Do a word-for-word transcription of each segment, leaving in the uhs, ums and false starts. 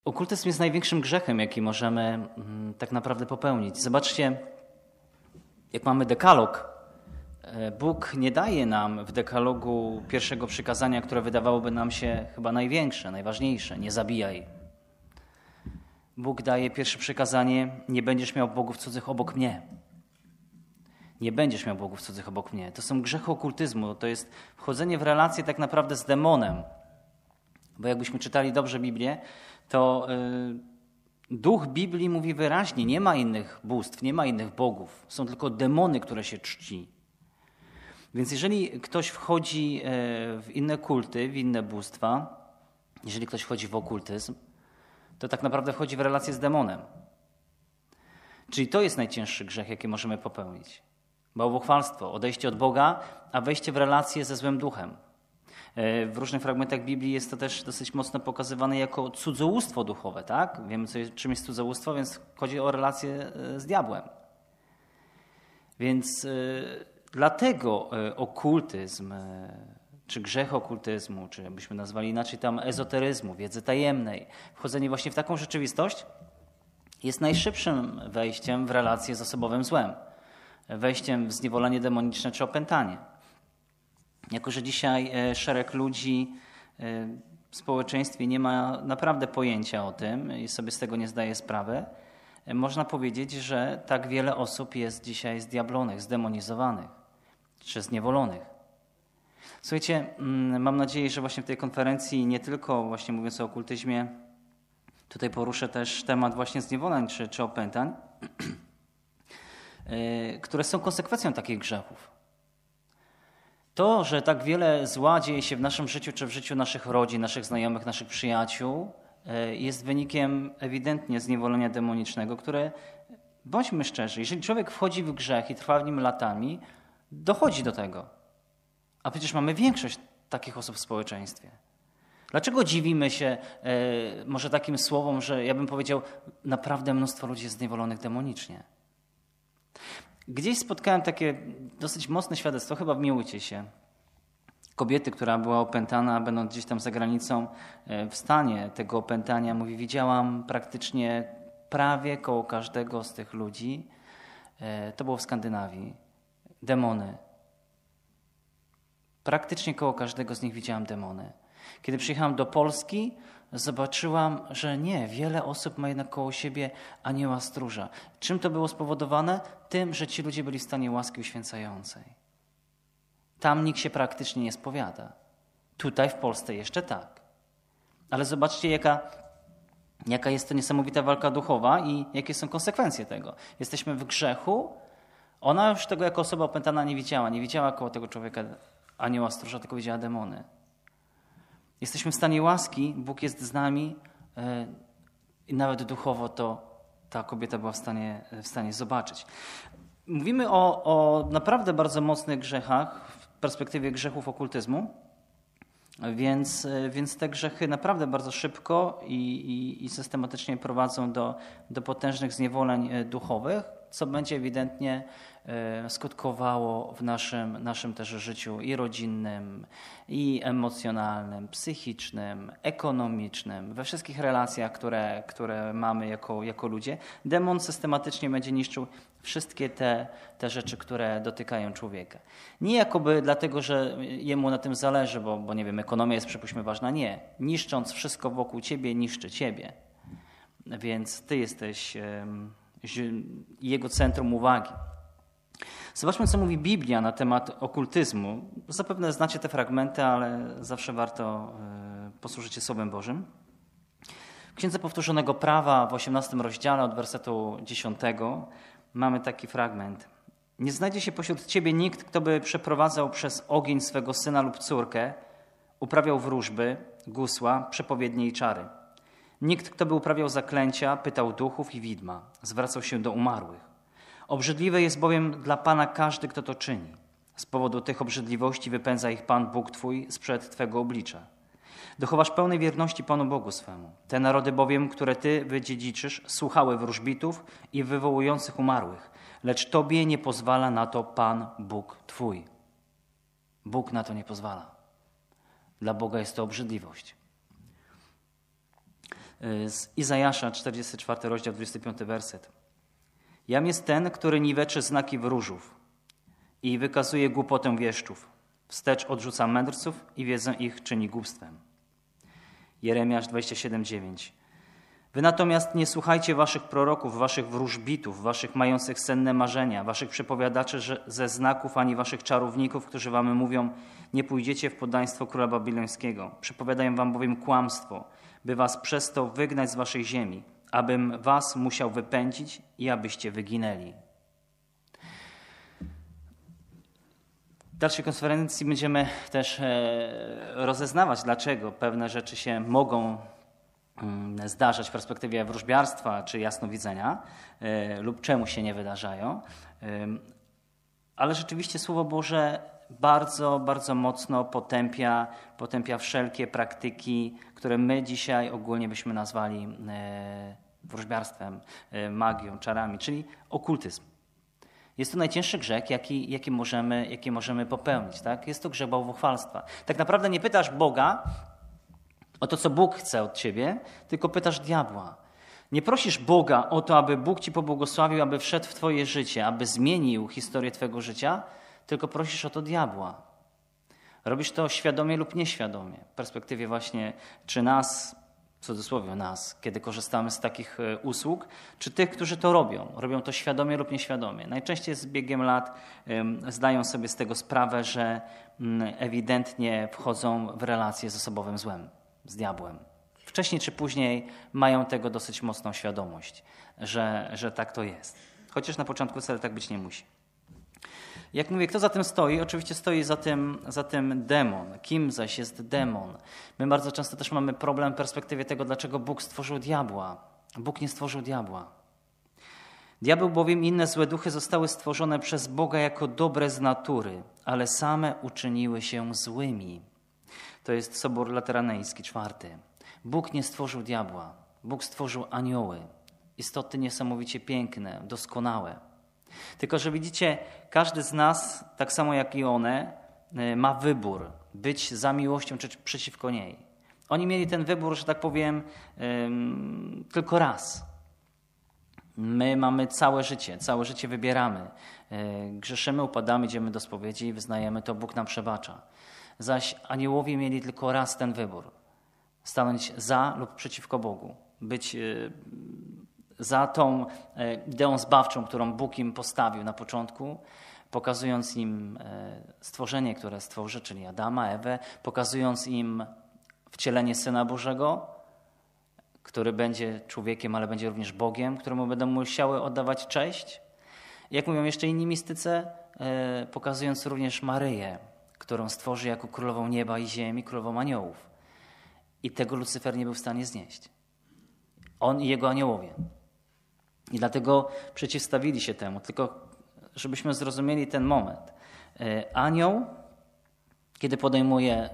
Okultyzm jest największym grzechem, jaki możemy mm, tak naprawdę popełnić. Zobaczcie, jak mamy dekalog. Bóg nie daje nam w dekalogu pierwszego przykazania, które wydawałoby nam się chyba największe, najważniejsze. Nie zabijaj. Bóg daje pierwsze przykazanie: nie będziesz miał bogów cudzych obok mnie. Nie będziesz miał bogów cudzych obok mnie. To są grzechy okultyzmu. To jest wchodzenie w relację tak naprawdę z demonem. Bo jakbyśmy czytali dobrze Biblię, to yy, duch Biblii mówi wyraźnie: nie ma innych bóstw, nie ma innych bogów. Są tylko demony, które się czci. Więc jeżeli ktoś wchodzi w inne kulty, w inne bóstwa, jeżeli ktoś wchodzi w okultyzm, to tak naprawdę wchodzi w relację z demonem. Czyli to jest najcięższy grzech, jaki możemy popełnić. Bałwochwalstwo, odejście od Boga, a wejście w relację ze złym duchem. W różnych fragmentach Biblii jest to też dosyć mocno pokazywane jako cudzołóstwo duchowe. Tak? Wiemy, co jest, czym jest cudzołóstwo, więc chodzi o relację z diabłem. Więc dlatego okultyzm, czy grzech okultyzmu, czy byśmy nazwali inaczej tam ezoteryzmu, wiedzy tajemnej, wchodzenie właśnie w taką rzeczywistość jest najszybszym wejściem w relację z osobowym złem. Wejściem w zniewolenie demoniczne czy opętanie. Jako że dzisiaj szereg ludzi w społeczeństwie nie ma naprawdę pojęcia o tym i sobie z tego nie zdaje sprawy, można powiedzieć, że tak wiele osób jest dzisiaj zdiablonych, zdemonizowanych czy zniewolonych. Słuchajcie, mam nadzieję, że właśnie w tej konferencji nie tylko właśnie mówiąc o okultyzmie, tutaj poruszę też temat właśnie zniewoleń czy, czy opętań, które są konsekwencją takich grzechów. To, że tak wiele zła dzieje się w naszym życiu, czy w życiu naszych rodzin, naszych znajomych, naszych przyjaciół, jest wynikiem ewidentnie zniewolenia demonicznego, które, bądźmy szczerzy, jeżeli człowiek wchodzi w grzech i trwa w nim latami, dochodzi do tego. A przecież mamy większość takich osób w społeczeństwie. Dlaczego dziwimy się e, może takim słowom, że ja bym powiedział, naprawdę mnóstwo ludzi jest zniewolonych demonicznie? Gdzieś spotkałem takie dosyć mocne świadectwo, chyba w Miłujcie się, kobiety, która była opętana, będąc gdzieś tam za granicą, w stanie tego opętania, mówi: widziałam praktycznie prawie koło każdego z tych ludzi, to było w Skandynawii, demony. Praktycznie koło każdego z nich widziałam demony. Kiedy przyjechałam do Polski, zobaczyłam, że nie, wiele osób ma jednak koło siebie anioła stróża. Czym to było spowodowane? Tym, że ci ludzie byli w stanie łaski uświęcającej. Tam nikt się praktycznie nie spowiada. Tutaj w Polsce jeszcze tak. Ale zobaczcie, jaka, jaka jest to niesamowita walka duchowa i jakie są konsekwencje tego. Jesteśmy w grzechu. Ona już tego jako osoba opętana nie widziała. Nie widziała koło tego człowieka anioła stróża, tylko widziała demony. Jesteśmy w stanie łaski, Bóg jest z nami i nawet duchowo to ta kobieta była w stanie, w stanie zobaczyć. Mówimy o, o naprawdę bardzo mocnych grzechach w perspektywie grzechów okultyzmu, więc, więc te grzechy naprawdę bardzo szybko i, i, i systematycznie prowadzą do, do potężnych zniewoleń duchowych, co będzie ewidentnie skutkowało w naszym, naszym też życiu i rodzinnym, i emocjonalnym, psychicznym, ekonomicznym, we wszystkich relacjach, które, które mamy jako, jako ludzie. Demon systematycznie będzie niszczył wszystkie te, te rzeczy, które dotykają człowieka. Nie jakoby dlatego, że jemu na tym zależy, bo, bo nie wiem, ekonomia jest przypuśćmy ważna. Nie. Niszcząc wszystko wokół ciebie, niszczy ciebie. Więc ty jesteś jego centrum uwagi. Zobaczmy, co mówi Biblia na temat okultyzmu. Zapewne znacie te fragmenty, ale zawsze warto posłużyć się Słowem Bożym. W Księdze Powtórzonego Prawa w osiemnastym rozdziale od wersetu dziesiątego mamy taki fragment. Nie znajdzie się pośród ciebie nikt, kto by przeprowadzał przez ogień swego syna lub córkę, uprawiał wróżby, gusła, przepowiednie i czary. Nikt, kto by uprawiał zaklęcia, pytał duchów i widma, zwracał się do umarłych. Obrzydliwe jest bowiem dla Pana każdy, kto to czyni. Z powodu tych obrzydliwości wypędza ich Pan Bóg Twój sprzed Twego oblicza. Dochowasz pełnej wierności Panu Bogu swemu. Te narody bowiem, które Ty wydziedziczysz, słuchały wróżbitów i wywołujących umarłych, lecz Tobie nie pozwala na to Pan Bóg Twój. Bóg na to nie pozwala. Dla Boga jest to obrzydliwość. z Izajasza, czterdziesty czwarty rozdział, dwudziesty piąty werset. Jam jest ten, który niweczy znaki wróżów i wykazuje głupotę wieszczów. Wstecz odrzuca mędrców i wiedzę ich czyni głupstwem. Jeremiasz dwadzieścia siedem dziewięć. Wy natomiast nie słuchajcie waszych proroków, waszych wróżbitów, waszych mających senne marzenia, waszych przepowiadaczy że ze znaków, ani waszych czarowników, którzy wam mówią, nie pójdziecie w poddaństwo króla babilońskiego. Przepowiadają wam bowiem kłamstwo, by was przez to wygnać z waszej ziemi, abym was musiał wypędzić i abyście wyginęli. W dalszej konferencji będziemy też rozeznawać, dlaczego pewne rzeczy się mogą zdarzać w perspektywie wróżbiarstwa czy jasnowidzenia lub czemu się nie wydarzają. Ale rzeczywiście Słowo Boże bardzo, bardzo mocno potępia, potępia wszelkie praktyki, które my dzisiaj ogólnie byśmy nazwali wróżbiarstwem, magią, czarami, czyli okultyzm. Jest to najcięższy grzech, jaki, jaki, możemy, jaki możemy popełnić. Tak? Jest to grzech bałwochwalstwa. Tak naprawdę nie pytasz Boga o to, co Bóg chce od ciebie, tylko pytasz diabła. Nie prosisz Boga o to, aby Bóg ci pobłogosławił, aby wszedł w twoje życie, aby zmienił historię twojego życia, tylko prosisz o to diabła. Robisz to świadomie lub nieświadomie. W perspektywie właśnie, czy nas, w cudzysłowie nas, kiedy korzystamy z takich usług, czy tych, którzy to robią. Robią to świadomie lub nieświadomie. Najczęściej z biegiem lat um, zdają sobie z tego sprawę, że um, ewidentnie wchodzą w relacje z osobowym złem, z diabłem. Wcześniej czy później mają tego dosyć mocną świadomość, że, że tak to jest. Chociaż na początku wcale tak być nie musi. Jak mówię, kto za tym stoi? Oczywiście stoi za tym, za tym demon. Kim zaś jest demon? My bardzo często też mamy problem w perspektywie tego, dlaczego Bóg stworzył diabła. Bóg nie stworzył diabła. Diabeł bowiem i inne złe duchy zostały stworzone przez Boga jako dobre z natury, ale same uczyniły się złymi. To jest Sobór Lateranejski, czwarty. Bóg nie stworzył diabła. Bóg stworzył anioły. Istoty niesamowicie piękne, doskonałe. Tylko że widzicie, każdy z nas, tak samo jak i one, ma wybór. Być za miłością czy przeciwko niej. Oni mieli ten wybór, że tak powiem, um, tylko raz. My mamy całe życie, całe życie wybieramy. Grzeszymy, upadamy, idziemy do spowiedzi i wyznajemy to, Bóg nam przebacza. Zaś aniołowie mieli tylko raz ten wybór. Stanąć za lub przeciwko Bogu. Być za tą ideą zbawczą, którą Bóg im postawił na początku, pokazując im stworzenie, które stworzy, czyli Adama, Ewę, pokazując im wcielenie Syna Bożego, który będzie człowiekiem, ale będzie również Bogiem, któremu będą musiały oddawać cześć. Jak mówią jeszcze inni mistycy, pokazując również Maryję, którą stworzy jako królową nieba i ziemi, królową aniołów. I tego Lucyfer nie był w stanie znieść. On i jego aniołowie. I dlatego przeciwstawili się temu. Tylko żebyśmy zrozumieli ten moment. Anioł, kiedy podejmuje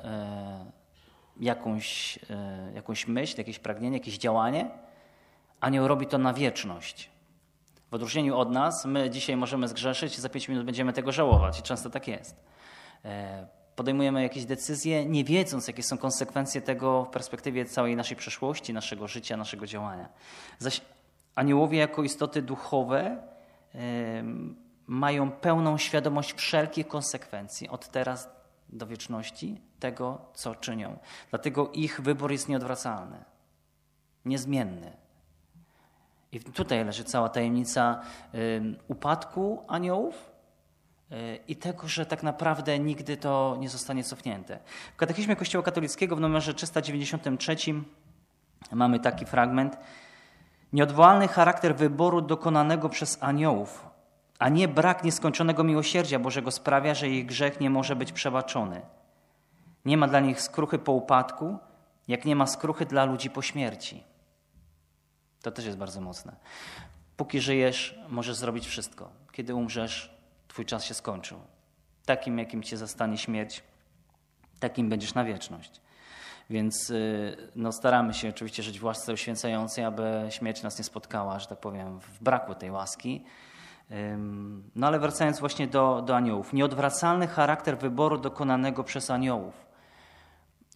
jakąś, jakąś myśl, jakieś pragnienie, jakieś działanie, anioł robi to na wieczność. W odróżnieniu od nas, my dzisiaj możemy zgrzeszyć i za pięć minut będziemy tego żałować. I często tak jest. Podejmujemy jakieś decyzje, nie wiedząc, jakie są konsekwencje tego w perspektywie całej naszej przeszłości, naszego życia, naszego działania. Zaś aniołowie jako istoty duchowe yy, mają pełną świadomość wszelkich konsekwencji od teraz do wieczności tego, co czynią. Dlatego ich wybór jest nieodwracalny, niezmienny. I tutaj leży cała tajemnica yy, upadku aniołów, i tego, że tak naprawdę nigdy to nie zostanie cofnięte. W Katechizmie Kościoła Katolickiego w numerze trzysta dziewięćdziesiątym trzecim mamy taki fragment. Nieodwołalny charakter wyboru dokonanego przez aniołów, a nie brak nieskończonego miłosierdzia Bożego sprawia, że ich grzech nie może być przebaczony. Nie ma dla nich skruchy po upadku, jak nie ma skruchy dla ludzi po śmierci. To też jest bardzo mocne. Póki żyjesz, możesz zrobić wszystko. Kiedy umrzesz, twój czas się skończył. Takim, jakim cię zastanie śmierć, takim będziesz na wieczność. Więc no, staramy się oczywiście żyć w łasce uświęcającej, aby śmierć nas nie spotkała, że tak powiem, w braku tej łaski. No ale wracając właśnie do, do aniołów. Nieodwracalny charakter wyboru dokonanego przez aniołów.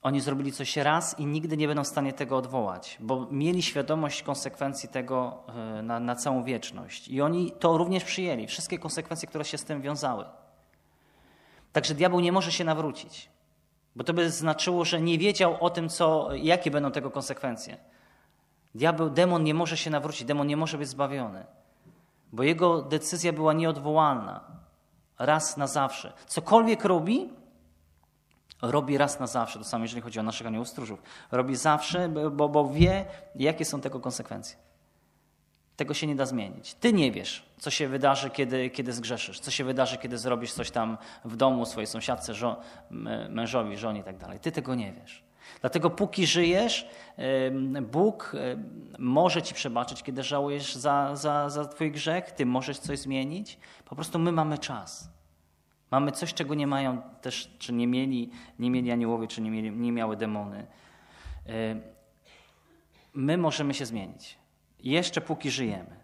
Oni zrobili coś raz i nigdy nie będą w stanie tego odwołać, bo mieli świadomość konsekwencji tego na, na całą wieczność. I oni to również przyjęli, wszystkie konsekwencje, które się z tym wiązały. Także diabeł nie może się nawrócić, bo to by znaczyło, że nie wiedział o tym, co, jakie będą tego konsekwencje. Diabeł, demon nie może się nawrócić, demon nie może być zbawiony, bo jego decyzja była nieodwołalna, raz na zawsze. Cokolwiek robi, robi raz na zawsze. To samo, jeżeli chodzi o naszych aniołów stróżów. Robi zawsze, bo, bo wie, jakie są tego konsekwencje. Tego się nie da zmienić. Ty nie wiesz, co się wydarzy, kiedy, kiedy zgrzeszysz, co się wydarzy, kiedy zrobisz coś tam w domu swojej sąsiadce, żo- mężowi, żonie i tak dalej. Ty tego nie wiesz. Dlatego póki żyjesz, Bóg może ci przebaczyć, kiedy żałujesz za, za, za twój grzech, ty możesz coś zmienić. Po prostu my mamy czas. Mamy coś, czego nie mają też, czy nie mieli, nie mieli aniołowie, czy nie, mieli, nie miały demony. My możemy się zmienić. Jeszcze póki żyjemy.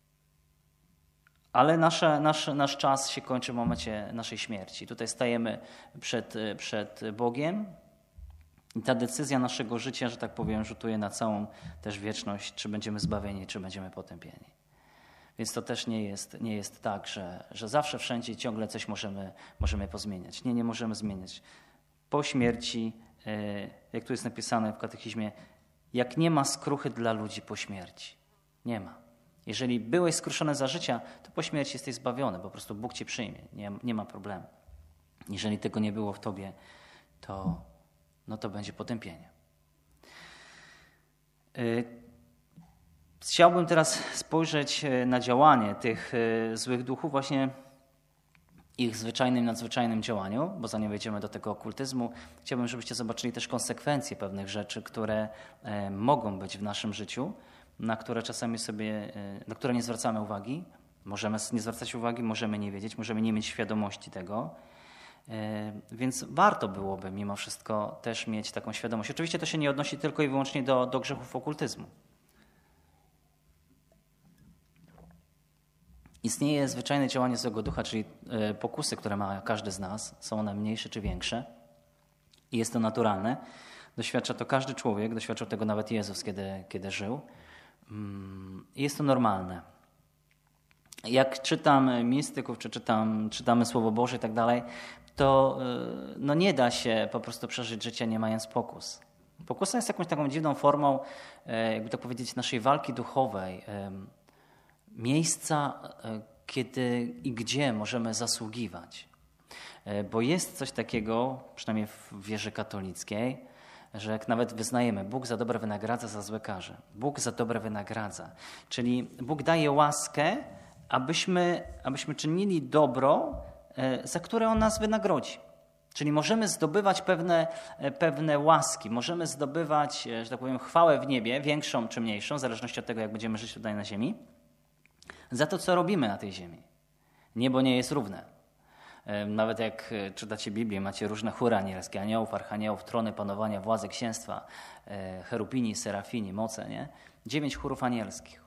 Ale nasze, nasz, nasz czas się kończy w momencie naszej śmierci. Tutaj stajemy przed, przed Bogiem i ta decyzja naszego życia, że tak powiem, rzutuje na całą też wieczność, czy będziemy zbawieni, czy będziemy potępieni. Więc to też nie jest, nie jest tak, że, że zawsze, wszędzie ciągle coś możemy, możemy pozmieniać. Nie, nie możemy zmieniać. Po śmierci, jak tu jest napisane w katechizmie, jak nie ma skruchy dla ludzi po śmierci. Nie ma. Jeżeli byłeś skruszony za życia, to po śmierci jesteś zbawiony. Po prostu Bóg cię przyjmie. Nie, nie ma problemu. Jeżeli tego nie było w tobie, to, no to będzie potępienie. Chciałbym teraz spojrzeć na działanie tych złych duchów, właśnie ich zwyczajnym, nadzwyczajnym działaniu, bo zanim wejdziemy do tego okultyzmu, chciałbym, żebyście zobaczyli też konsekwencje pewnych rzeczy, które mogą być w naszym życiu, na które czasami sobie, na które nie zwracamy uwagi. Możemy nie zwracać uwagi, możemy nie wiedzieć, możemy nie mieć świadomości tego. Więc warto byłoby mimo wszystko też mieć taką świadomość. Oczywiście to się nie odnosi tylko i wyłącznie do, do grzechów okultyzmu. Istnieje zwyczajne działanie złego ducha, czyli pokusy, które ma każdy z nas. Są one mniejsze czy większe. I jest to naturalne. Doświadcza to każdy człowiek, doświadczał tego nawet Jezus, kiedy, kiedy żył. I jest to normalne. Jak czytam mistyków, czy czytam, czytamy Słowo Boże i tak dalej, to no nie da się po prostu przeżyć życia nie mając pokus. Pokusa jest jakąś taką dziwną formą, jakby to powiedzieć, naszej walki duchowej. Miejsca, kiedy i gdzie możemy zasługiwać. Bo jest coś takiego, przynajmniej w wierze katolickiej, że jak nawet wyznajemy, Bóg za dobre wynagradza, za złe karze. Bóg za dobre wynagradza. Czyli Bóg daje łaskę, abyśmy, abyśmy czynili dobro, za które On nas wynagrodzi. Czyli możemy zdobywać pewne, pewne łaski, możemy zdobywać, że tak powiem, chwałę w niebie, większą czy mniejszą, w zależności od tego, jak będziemy żyć tutaj na ziemi, za to, co robimy na tej ziemi. Niebo nie jest równe. Nawet jak czytacie Biblię, macie różne chóry anielskie, aniołów, archaniołów, trony, panowania, władze, księstwa, cherubini, serafini, moce, nie? Dziewięć chórów anielskich.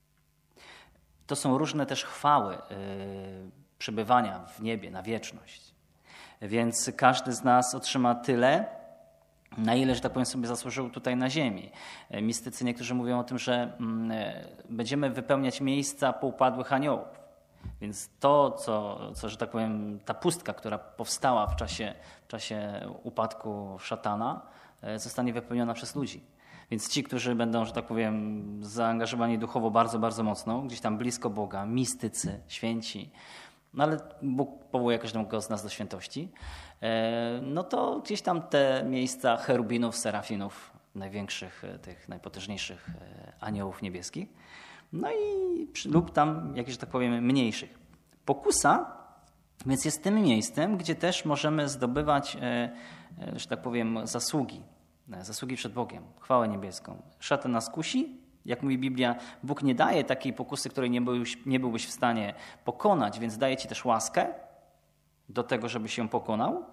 To są różne też chwały przebywania w niebie, na wieczność. Więc każdy z nas otrzyma tyle, na ile, że tak powiem, sobie zasłużył tutaj na ziemi. Mistycy niektórzy mówią o tym, że będziemy wypełniać miejsca poupadłych aniołów. Więc to, co, co, że tak powiem, ta pustka, która powstała w czasie, w czasie upadku szatana, zostanie wypełniona przez ludzi. Więc ci, którzy będą, że tak powiem, zaangażowani duchowo bardzo, bardzo mocno, gdzieś tam blisko Boga, mistycy, święci, no ale Bóg powołuje każdego z nas do świętości, no to gdzieś tam te miejsca cherubinów, serafinów, największych, tych najpotężniejszych aniołów niebieskich, no i lub tam jakieś, że tak powiem, mniejszych. Pokusa więc jest tym miejscem, gdzie też możemy zdobywać, że tak powiem, zasługi. Zasługi przed Bogiem, chwałę niebieską. Szatan nas kusi. Jak mówi Biblia, Bóg nie daje takiej pokusy, której nie byłbyś, nie byłbyś w stanie pokonać, więc daje ci też łaskę do tego, żebyś ją pokonał.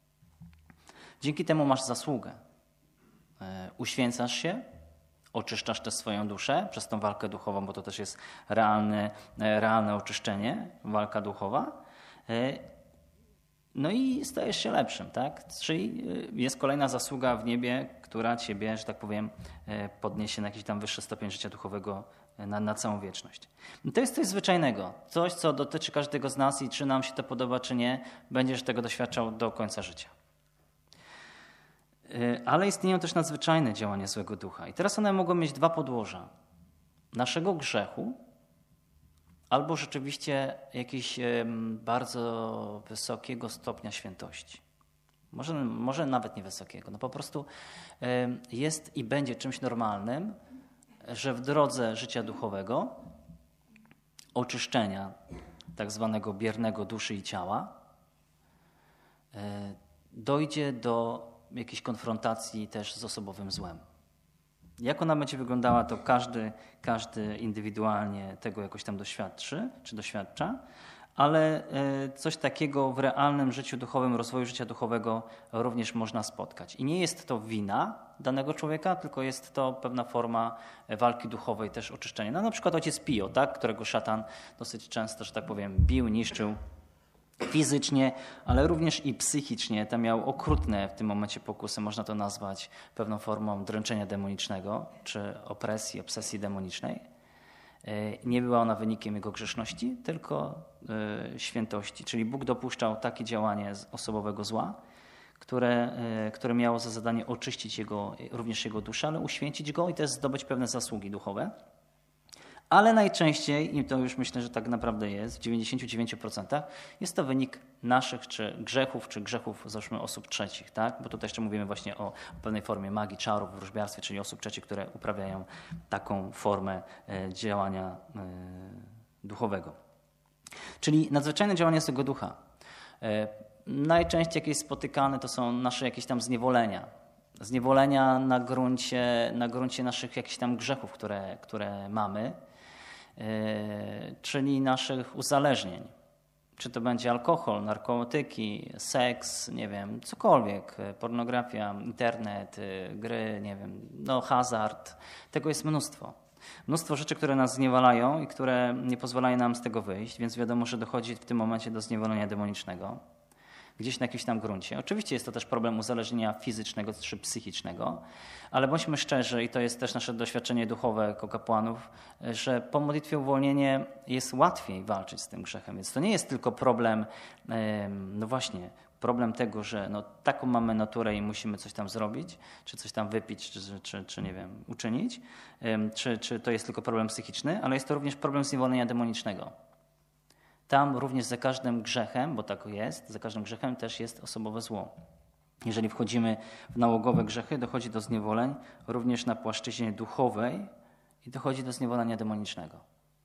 Dzięki temu masz zasługę. Uświęcasz się, oczyszczasz też swoją duszę przez tą walkę duchową, bo to też jest realne, realne oczyszczenie, walka duchowa. No i stajesz się lepszym, tak? Czyli jest kolejna zasługa w niebie, która ciebie, że tak powiem, podniesie na jakiś tam wyższy stopień życia duchowego na, na całą wieczność. I to jest coś zwyczajnego, coś, co dotyczy każdego z nas i czy nam się to podoba, czy nie, będziesz tego doświadczał do końca życia. Ale istnieją też nadzwyczajne działania złego ducha. I teraz one mogą mieć dwa podłoża. Naszego grzechu albo rzeczywiście jakiegoś bardzo wysokiego stopnia świętości. Może, może nawet niewysokiego. No po prostu jest i będzie czymś normalnym, że w drodze życia duchowego, oczyszczenia tak zwanego biernego duszy i ciała, dojdzie do jakiejś konfrontacji też z osobowym złem. Jak ona będzie wyglądała, to każdy, każdy indywidualnie tego jakoś tam doświadczy, czy doświadcza, ale coś takiego w realnym życiu duchowym, rozwoju życia duchowego również można spotkać. I nie jest to wina danego człowieka, tylko jest to pewna forma walki duchowej, też oczyszczenia. No, na przykład ojciec Pio, tak, którego szatan dosyć często, że tak powiem, bił, niszczył fizycznie, ale również i psychicznie. Tam miał okrutne w tym momencie pokusy, można to nazwać pewną formą dręczenia demonicznego, czy opresji, obsesji demonicznej. Nie była ona wynikiem jego grzeszności, tylko świętości. Czyli Bóg dopuszczał takie działanie osobowego zła, które, które miało za zadanie oczyścić jego, również jego duszę, ale uświęcić go i też zdobyć pewne zasługi duchowe. Ale najczęściej, i to już myślę, że tak naprawdę jest, w dziewięćdziesięciu dziewięciu procentach, jest to wynik naszych czy grzechów, czy grzechów, załóżmy, osób trzecich, tak? Bo tutaj jeszcze mówimy właśnie o pewnej formie magii, czarów, wróżbiarstwie, czyli osób trzecich, które uprawiają taką formę działania duchowego. Czyli nadzwyczajne działania złego ducha. Najczęściej jakieś spotykane to są nasze jakieś tam zniewolenia. Zniewolenia na gruncie, na gruncie naszych jakichś tam grzechów, które, które mamy, yy, czyli naszych uzależnień. Czy to będzie alkohol, narkotyki, seks, nie wiem, cokolwiek, pornografia, internet, gry, nie wiem, no hazard. Tego jest mnóstwo. Mnóstwo rzeczy, które nas zniewalają i które nie pozwalają nam z tego wyjść, więc wiadomo, że dochodzi w tym momencie do zniewolenia demonicznego. Gdzieś na jakimś tam gruncie. Oczywiście jest to też problem uzależnienia fizycznego czy psychicznego, ale bądźmy szczerzy, i to jest też nasze doświadczenie duchowe jako kapłanów, że po modlitwie uwolnienie jest łatwiej walczyć z tym grzechem. Więc to nie jest tylko problem, no właśnie, problem tego, że no, taką mamy naturę i musimy coś tam zrobić, czy coś tam wypić, czy, czy, czy nie wiem, uczynić, czy, czy to jest tylko problem psychiczny, ale jest to również problem zniewolenia demonicznego. Tam również za każdym grzechem, bo tak jest, za każdym grzechem też jest osobowe zło. Jeżeli wchodzimy w nałogowe grzechy, dochodzi do zniewoleń również na płaszczyźnie duchowej i dochodzi do zniewolenia demonicznego.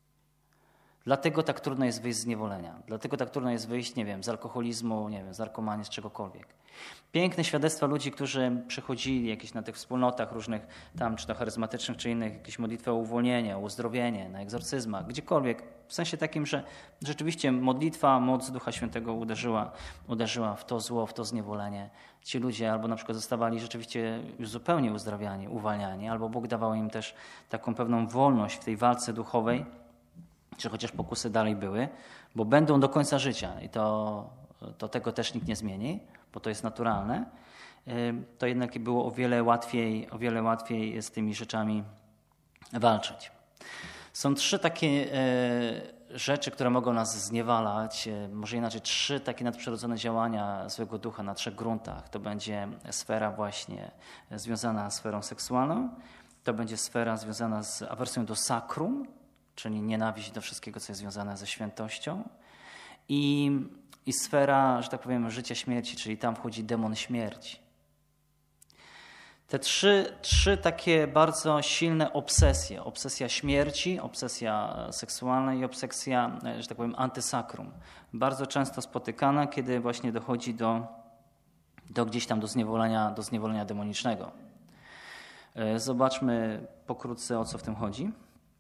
Dlatego tak trudno jest wyjść z zniewolenia. Dlatego tak trudno jest wyjść, nie wiem, z alkoholizmu, nie wiem, z narkomanii, z czegokolwiek. Piękne świadectwa ludzi, którzy przechodzili jakieś na tych wspólnotach różnych, tam czy to charyzmatycznych, czy innych, jakieś modlitwy o uwolnienie, o uzdrowienie, na egzorcyzmach, gdziekolwiek. W sensie takim, że rzeczywiście modlitwa, moc Ducha Świętego uderzyła, uderzyła w to zło, w to zniewolenie. Ci ludzie albo na przykład zostawali rzeczywiście już zupełnie uzdrawiani, uwalniani, albo Bóg dawał im też taką pewną wolność w tej walce duchowej, czy chociaż pokusy dalej były, bo będą do końca życia i to, to tego też nikt nie zmieni, bo to jest naturalne, to jednak było o wiele łatwiej, o wiele łatwiej z tymi rzeczami walczyć. Są trzy takie rzeczy, które mogą nas zniewalać, może inaczej trzy takie nadprzyrodzone działania złego ducha na trzech gruntach. To będzie sfera właśnie związana z sferą seksualną, to będzie sfera związana z awersją do sakrum, czyli nienawiść do wszystkiego, co jest związane ze świętością. I, i sfera, że tak powiem, życia śmierci, czyli tam wchodzi demon śmierci. Te trzy, trzy takie bardzo silne obsesje. Obsesja śmierci, obsesja seksualna i obsesja, że tak powiem, antysakrum. Bardzo często spotykana, kiedy właśnie dochodzi do, do gdzieś tam do zniewolenia, do zniewolenia demonicznego. Zobaczmy pokrótce, o co w tym chodzi.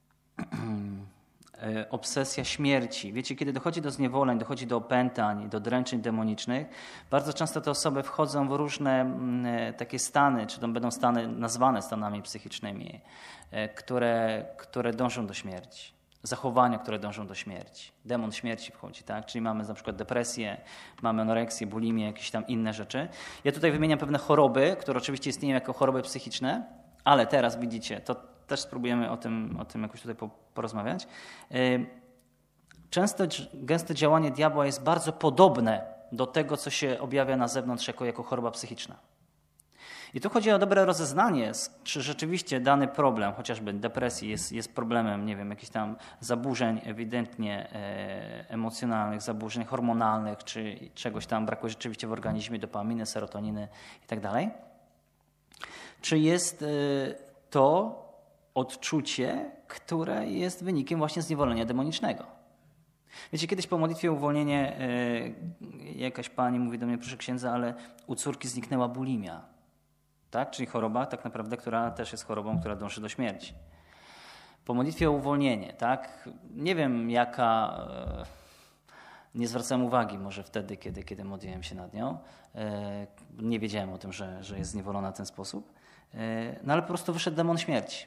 Obsesja śmierci. Wiecie, kiedy dochodzi do zniewoleń, dochodzi do opętań, do dręczeń demonicznych, bardzo często te osoby wchodzą w różne takie stany, czy to będą stany nazwane stanami psychicznymi, które, które dążą do śmierci. zachowania, które dążą do śmierci. Demon śmierci wchodzi, tak? Czyli mamy na przykład depresję, mamy anoreksję, bulimię, jakieś tam inne rzeczy. Ja tutaj wymieniam pewne choroby, które oczywiście istnieją jako choroby psychiczne, ale teraz widzicie, to też spróbujemy o tym, o tym jakoś tutaj porozmawiać. Często, gęste działanie diabła jest bardzo podobne do tego, co się objawia na zewnątrz jako, jako choroba psychiczna. I tu chodzi o dobre rozeznanie, czy rzeczywiście dany problem, chociażby depresji, jest, jest problemem, nie wiem, jakichś tam zaburzeń ewidentnie e, emocjonalnych, zaburzeń hormonalnych, czy czegoś tam brakuje rzeczywiście w organizmie, dopaminy, serotoniny i tak dalej. Czy jest e, to odczucie, które jest wynikiem właśnie zniewolenia demonicznego. Wiecie, kiedyś po modlitwie uwolnienie e, jakaś pani mówi do mnie, proszę księdza, ale u córki zniknęła bulimia. Tak? Czyli choroba tak naprawdę, która też jest chorobą, która dąży do śmierci. Po modlitwie o uwolnienie, tak? Nie wiem jaka, e, nie zwracałem uwagi może wtedy, kiedy, kiedy modliłem się nad nią. E, nie wiedziałem o tym, że, że jest zniewolona w ten sposób. E, no ale po prostu wyszedł demon śmierci.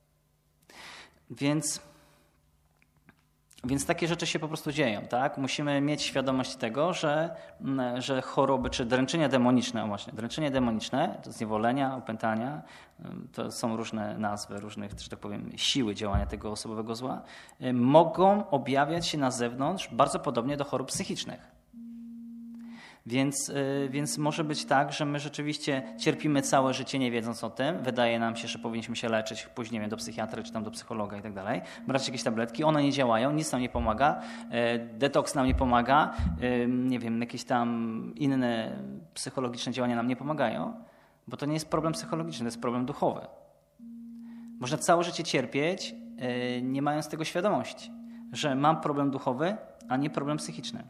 Więc... Więc takie rzeczy się po prostu dzieją, tak? Musimy mieć świadomość tego, że, że choroby czy dręczenia demoniczne, właśnie, dręczenie demoniczne, to zniewolenia, opętania, to są różne nazwy, różnych, że tak powiem, siły działania tego osobowego zła, mogą objawiać się na zewnątrz bardzo podobnie do chorób psychicznych. Więc, więc może być tak, że my rzeczywiście cierpimy całe życie nie wiedząc o tym. Wydaje nam się, że powinniśmy się leczyć, pójść nie wiem, do psychiatry czy tam do psychologa i tak dalej. Brać jakieś tabletki, one nie działają, nic nam nie pomaga, detoks nam nie pomaga, nie wiem, jakieś tam inne psychologiczne działania nam nie pomagają, bo to nie jest problem psychologiczny, to jest problem duchowy. Można całe życie cierpieć, nie mając tego świadomości, że mam problem duchowy, a nie problem psychiczny.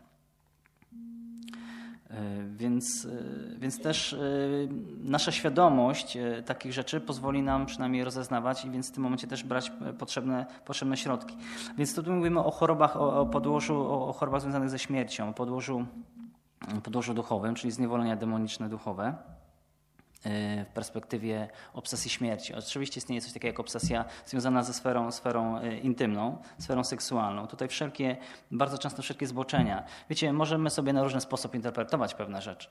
Więc, więc też nasza świadomość takich rzeczy pozwoli nam przynajmniej rozeznawać i więc w tym momencie też brać potrzebne, potrzebne środki. Więc tu mówimy o chorobach, o, o podłożu, o, o chorobach związanych ze śmiercią, o podłożu, podłożu duchowym, czyli zniewolenia demoniczne duchowe w perspektywie obsesji śmierci. Oczywiście istnieje coś takiego jak obsesja związana ze sferą, sferą intymną, sferą seksualną. Tutaj wszelkie, bardzo często wszelkie zboczenia. Wiecie, możemy sobie na różny sposób interpretować pewne rzeczy.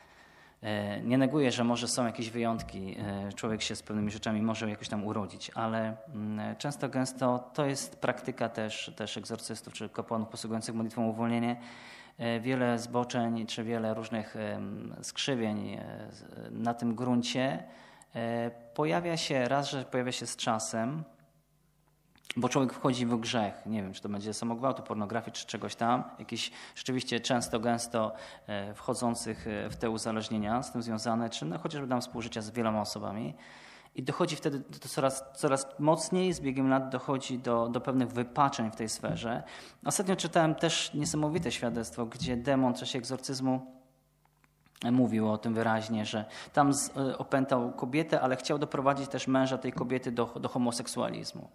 Nie neguję, że może są jakieś wyjątki, człowiek się z pewnymi rzeczami może jakoś tam urodzić, ale często, gęsto to jest praktyka też, też egzorcystów czy kapłanów posługujących modlitwą o uwolnienie. Wiele zboczeń czy wiele różnych skrzywień na tym gruncie pojawia się, raz, że pojawia się z czasem, bo człowiek wchodzi w grzech. Nie wiem, czy to będzie samogwałtu, pornografii, czy czegoś tam. Jakiś rzeczywiście często, gęsto wchodzących w te uzależnienia z tym związane, czy no, chociażby tam współżycia z wieloma osobami. I dochodzi wtedy to coraz, coraz mocniej, z biegiem lat dochodzi do, do pewnych wypaczeń w tej sferze. Ostatnio czytałem też niesamowite świadectwo, gdzie demon w czasie egzorcyzmu mówił o tym wyraźnie, że tam z, opętał kobietę, ale chciał doprowadzić też męża tej kobiety do, do homoseksualizmu.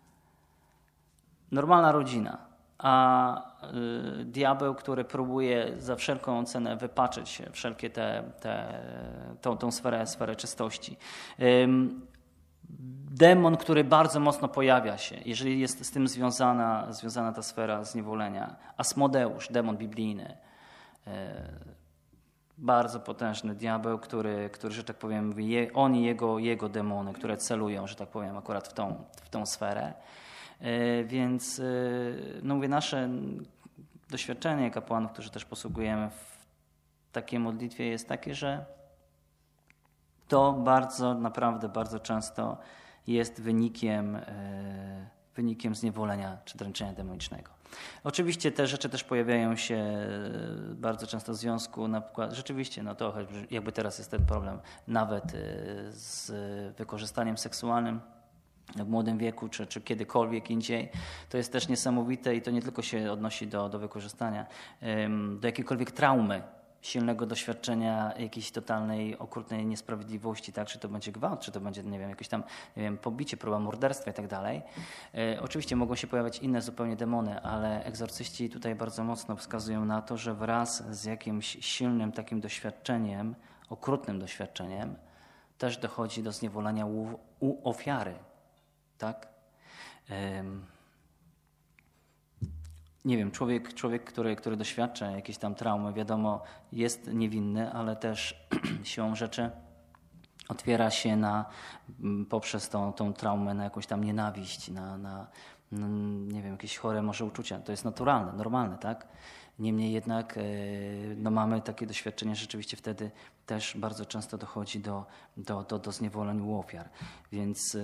Normalna rodzina, a y, diabeł, który próbuje za wszelką cenę wypaczyć się, wszelkie te, te, tą, tą sferę, sferę czystości. Ym, demon, który bardzo mocno pojawia się, jeżeli jest z tym związana, związana ta sfera zniewolenia. Asmodeusz, demon biblijny. Y, bardzo potężny diabeł, który, który, że tak powiem, je, on i jego, jego demony, które celują, że tak powiem, akurat w tą, w tą sferę. Więc no mówię, nasze doświadczenie kapłanów, którzy też posługujemy w takiej modlitwie jest takie, że to bardzo, naprawdę bardzo często jest wynikiem, wynikiem zniewolenia czy dręczenia demonicznego. Oczywiście te rzeczy też pojawiają się bardzo często w związku, na przykład, rzeczywiście, no to jakby teraz jest ten problem nawet z wykorzystaniem seksualnym w młodym wieku, czy, czy kiedykolwiek indziej. To jest też niesamowite i to nie tylko się odnosi do, do wykorzystania, do jakiejkolwiek traumy, silnego doświadczenia jakiejś totalnej, okrutnej niesprawiedliwości, tak? Czy to będzie gwałt, czy to będzie, nie wiem, jakieś tam, nie wiem, pobicie, próba morderstwa i tak dalej. Oczywiście mogą się pojawiać inne zupełnie demony, ale egzorcyści tutaj bardzo mocno wskazują na to, że wraz z jakimś silnym takim doświadczeniem, okrutnym doświadczeniem, też dochodzi do zniewolenia u, u ofiary. Tak? nie wiem, człowiek, człowiek który, który doświadcza jakiejś tam traumy, wiadomo, jest niewinny, ale też siłą rzeczy otwiera się na, poprzez tą, tą traumę na jakąś tam nienawiść, na, na no, nie wiem, jakieś chore może uczucia. To jest naturalne, normalne, tak? Niemniej jednak no, mamy takie doświadczenie, rzeczywiście wtedy też bardzo często dochodzi do, do, do, do zniewoleń u ofiar. Więc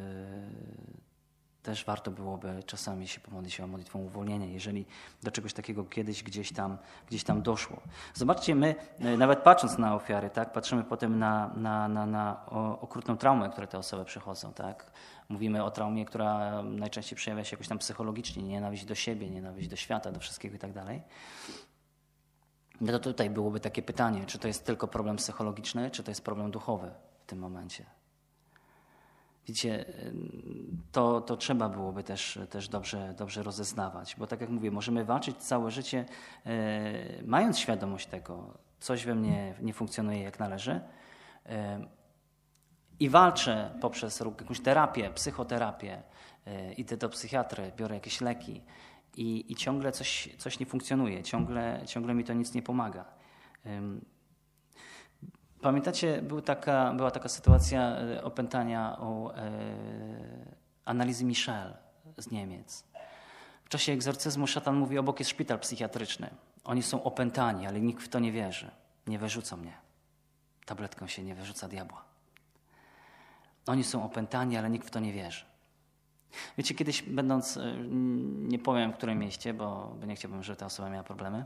też warto byłoby czasami się pomodlić się o modlitwą uwolnienia, jeżeli do czegoś takiego kiedyś gdzieś tam, gdzieś tam doszło. Zobaczcie, my nawet patrząc na ofiary, tak, patrzymy potem na, na, na, na okrutną traumę, które te osoby przechodzą. Tak. Mówimy o traumie, która najczęściej przejawia się jakoś tam psychologicznie, nienawiść do siebie, nienawiść do świata, do wszystkiego i tak dalej. No to tutaj byłoby takie pytanie, czy to jest tylko problem psychologiczny, czy to jest problem duchowy w tym momencie. Widzicie, to, to trzeba byłoby też, też dobrze, dobrze rozeznawać, bo tak jak mówię, możemy walczyć całe życie, e, mając świadomość tego, coś we mnie nie funkcjonuje jak należy e, i walczę poprzez jakąś terapię, psychoterapię, e, idę do psychiatry, biorę jakieś leki i, i ciągle coś, coś nie funkcjonuje, ciągle, ciągle mi to nic nie pomaga. E, Pamiętacie, był taka, była taka sytuacja opętania u e, analizy Michel z Niemiec. W czasie egzorcyzmu szatan mówi, obok jest szpital psychiatryczny. Oni są opętani, ale nikt w to nie wierzy. Nie wyrzucą mnie. Tabletką się nie wyrzuca diabła. Oni są opętani, ale nikt w to nie wierzy. Wiecie, kiedyś będąc, nie powiem w którym mieście, bo, bo nie chciałbym, żeby ta osoba miała problemy,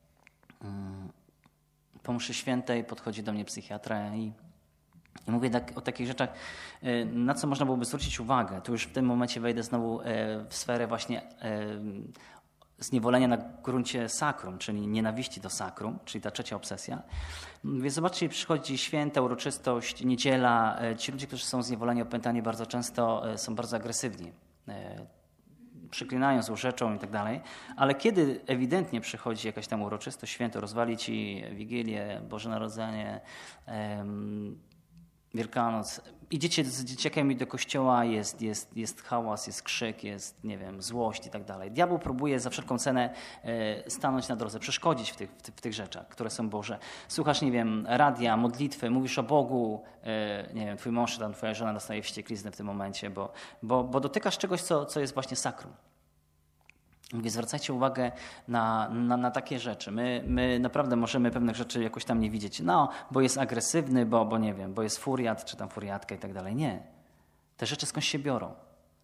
po mszy świętej podchodzi do mnie psychiatra i, i mówię tak, o takich rzeczach, na co można byłoby zwrócić uwagę. Tu już w tym momencie wejdę znowu w sferę właśnie zniewolenia na gruncie sakrum, czyli nienawiści do sakrum, czyli ta trzecia obsesja. Mówię, zobaczcie, przychodzi święta, uroczystość, niedziela. Ci ludzie, którzy są zniewoleni, opętani, bardzo często są bardzo agresywni. Przyklinają, złorzeczą i tak dalej, ale kiedy ewidentnie przychodzi jakaś tam uroczystość, święto, rozwali ci Wigilię, Boże Narodzenie, em, Wielkanoc, idziecie z dzieciakami do kościoła, jest, jest, jest hałas, jest krzyk, jest, nie wiem, złość i tak dalej. Diabeł próbuje za wszelką cenę e, stanąć na drodze, przeszkodzić w tych, w, tych, w tych rzeczach, które są Boże. Słuchasz, nie wiem, radia, modlitwy, mówisz o Bogu, e, nie wiem, twój mąż, tam twoja żona dostaje wściekliznę w tym momencie, bo, bo, bo dotykasz czegoś, co, co jest właśnie sakrum. Mówię, zwracajcie uwagę na, na, na takie rzeczy. My, my naprawdę możemy pewnych rzeczy jakoś tam nie widzieć. No, bo jest agresywny, bo, bo nie wiem, bo jest furiat, czy tam furiatka i tak dalej. Nie. Te rzeczy skądś się biorą.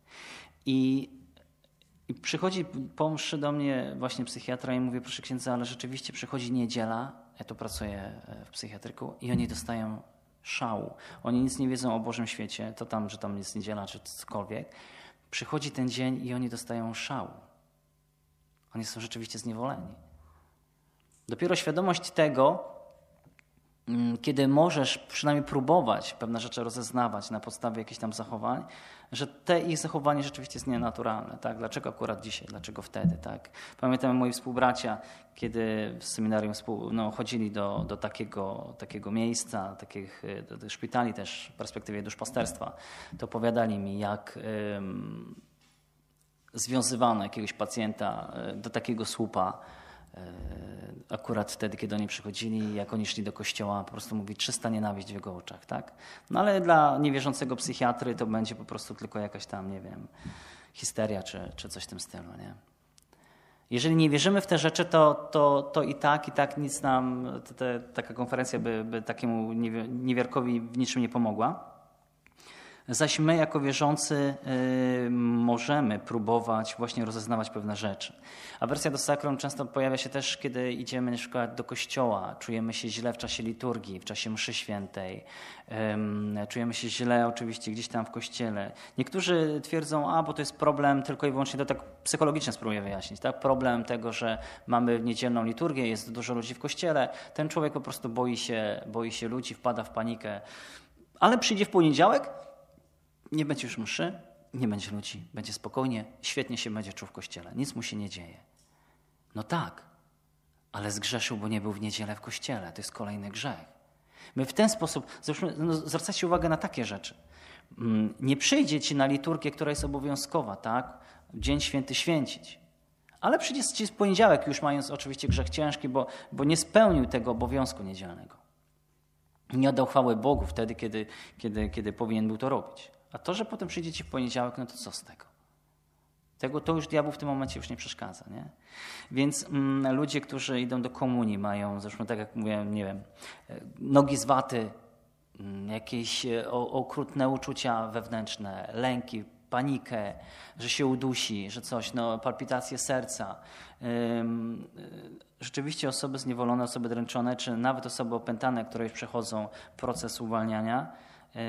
I, i przychodzi po mszy do mnie właśnie psychiatra i mówię, proszę księdza, ale rzeczywiście przychodzi niedziela, ja tu pracuję w psychiatryku i oni dostają szału. Oni nic nie wiedzą o Bożym świecie, to tam, że tam jest niedziela, czy cokolwiek. Przychodzi ten dzień i oni dostają szału. Oni są rzeczywiście zniewoleni. Dopiero świadomość tego, kiedy możesz przynajmniej próbować pewne rzeczy rozeznawać na podstawie jakichś tam zachowań, że te ich zachowanie rzeczywiście jest nienaturalne. Tak? Dlaczego akurat dzisiaj? Dlaczego wtedy? Tak? Pamiętam moi współbracia, kiedy w seminarium współ, no, chodzili do, do takiego, takiego miejsca, takich do, do szpitali też w perspektywie duszpasterstwa, to opowiadali mi, jak ym, związywano jakiegoś pacjenta do takiego słupa, akurat wtedy, kiedy oni przychodzili, jak oni szli do kościoła, po prostu mówi czysta nienawiść w jego oczach, tak? No ale dla niewierzącego psychiatry to będzie po prostu tylko jakaś tam, nie wiem, histeria czy, czy coś w tym stylu, nie? Jeżeli nie wierzymy w te rzeczy, to, to, to i tak, i tak nic nam, te, te, taka konferencja by, by takiemu niewierkowi w niczym nie pomogła. Zaś my jako wierzący y, możemy próbować właśnie rozeznawać pewne rzeczy. Awersja do sakrum często pojawia się też, kiedy idziemy na przykład do kościoła, czujemy się źle w czasie liturgii, w czasie mszy świętej, ym, czujemy się źle oczywiście gdzieś tam w kościele. Niektórzy twierdzą, a bo to jest problem tylko i wyłącznie, to tak psychologicznie spróbuję wyjaśnić, tak? Problem tego, że mamy niedzielną liturgię, jest dużo ludzi w kościele, ten człowiek po prostu boi się, boi się ludzi, wpada w panikę, ale przyjdzie w poniedziałek, nie będzie już mszy, nie będzie ludzi, będzie spokojnie, świetnie się będzie czuł w kościele, nic mu się nie dzieje. No tak, ale zgrzeszył, bo nie był w niedzielę w kościele, to jest kolejny grzech. My w ten sposób, no, zwracajcie uwagę na takie rzeczy. Nie przyjdzie ci na liturgię, która jest obowiązkowa, tak? Dzień święty święcić, Ale przyjdzie ci w poniedziałek, już mając oczywiście grzech ciężki, bo, bo nie spełnił tego obowiązku niedzielnego. Nie oddał chwały Bogu wtedy, kiedy, kiedy, kiedy powinien był to robić. A to, że potem przyjdzie ci w poniedziałek, no to co z tego? Tego to już diabeł w tym momencie już nie przeszkadza. Nie? Więc mm, ludzie, którzy idą do komunii, mają, zresztą tak jak mówiłem, nie wiem, nogi z waty, jakieś o, okrutne uczucia wewnętrzne, lęki, panikę, że się udusi, że coś, no, palpitacje serca. Ym, rzeczywiście osoby zniewolone, osoby dręczone, czy nawet osoby opętane, które już przechodzą proces uwalniania, yy,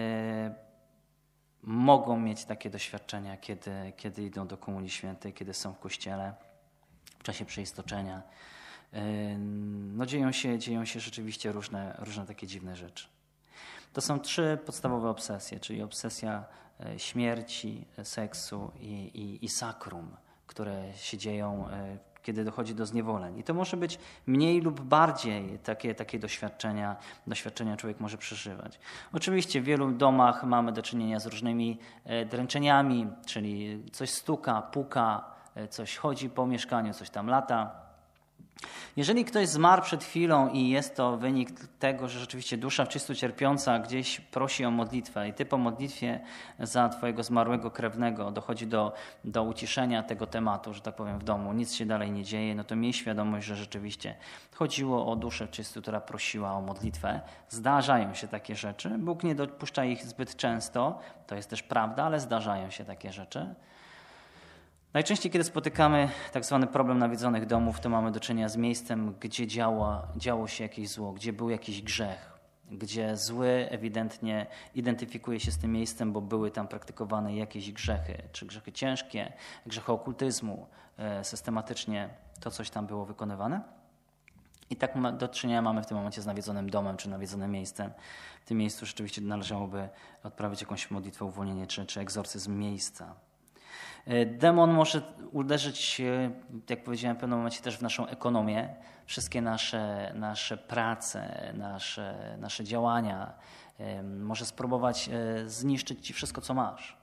mogą mieć takie doświadczenia, kiedy, kiedy idą do Komunii Świętej, kiedy są w kościele, w czasie przeistoczenia. Yy, no, dzieją się, dzieją się rzeczywiście różne, różne takie dziwne rzeczy. To są trzy podstawowe obsesje, czyli obsesja śmierci, seksu i, i, i sakrum, które się dzieją, kiedy dochodzi do zniewoleń. I to może być mniej lub bardziej takie, takie doświadczenia, doświadczenia człowiek może przeżywać. Oczywiście w wielu domach mamy do czynienia z różnymi dręczeniami, czyli coś stuka, puka, coś chodzi po mieszkaniu, coś tam lata. Jeżeli ktoś zmarł przed chwilą i jest to wynik tego, że rzeczywiście dusza czysto cierpiąca gdzieś prosi o modlitwę i ty po modlitwie za twojego zmarłego krewnego dochodzi do, do uciszenia tego tematu, że tak powiem, w domu, nic się dalej nie dzieje, no to miej świadomość, że rzeczywiście chodziło o duszę czystą, która prosiła o modlitwę. Zdarzają się takie rzeczy. Bóg nie dopuszcza ich zbyt często, to jest też prawda, ale zdarzają się takie rzeczy. Najczęściej, kiedy spotykamy tak zwany problem nawiedzonych domów, to mamy do czynienia z miejscem, gdzie działa, działo się jakieś zło, gdzie był jakiś grzech, gdzie zły ewidentnie identyfikuje się z tym miejscem, bo były tam praktykowane jakieś grzechy, czy grzechy ciężkie, grzechy okultyzmu, systematycznie to coś tam było wykonywane. I tak do czynienia mamy w tym momencie z nawiedzonym domem, czy nawiedzonym miejscem. W tym miejscu rzeczywiście należałoby odprawić jakąś modlitwę, uwolnienie, czy, czy egzorcyzm miejsca. Demon może uderzyć, jak powiedziałem, w pewnym momencie też w naszą ekonomię. Wszystkie nasze, nasze prace, nasze, nasze działania. Może spróbować zniszczyć ci wszystko, co masz.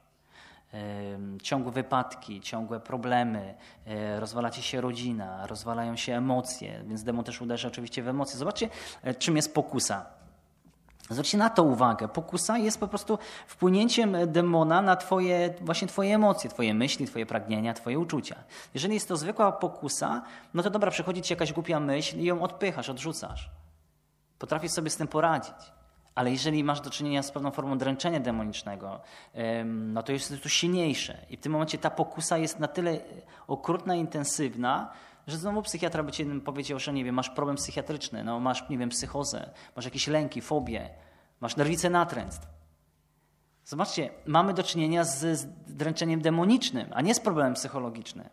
Ciągłe wypadki, ciągłe problemy, rozwala ci się rodzina, rozwalają się emocje, więc demon też uderza oczywiście w emocje. Zobaczcie, czym jest pokusa. Zwróćcie na to uwagę. Pokusa jest po prostu wpłynięciem demona na twoje, właśnie twoje emocje, twoje myśli, twoje pragnienia, twoje uczucia. Jeżeli jest to zwykła pokusa, no to dobra, przychodzi ci jakaś głupia myśl i ją odpychasz, odrzucasz. Potrafisz sobie z tym poradzić. Ale jeżeli masz do czynienia z pewną formą dręczenia demonicznego, no to jest to silniejsze. I w tym momencie ta pokusa jest na tyle okrutna i intensywna, że znowu psychiatra by ci powiedział, że nie wiem, masz problem psychiatryczny, no masz, nie wiem, psychozę, masz jakieś lęki, fobie, masz nerwicę natręctw. Zobaczcie, mamy do czynienia z, z dręczeniem demonicznym, a nie z problemem psychologicznym.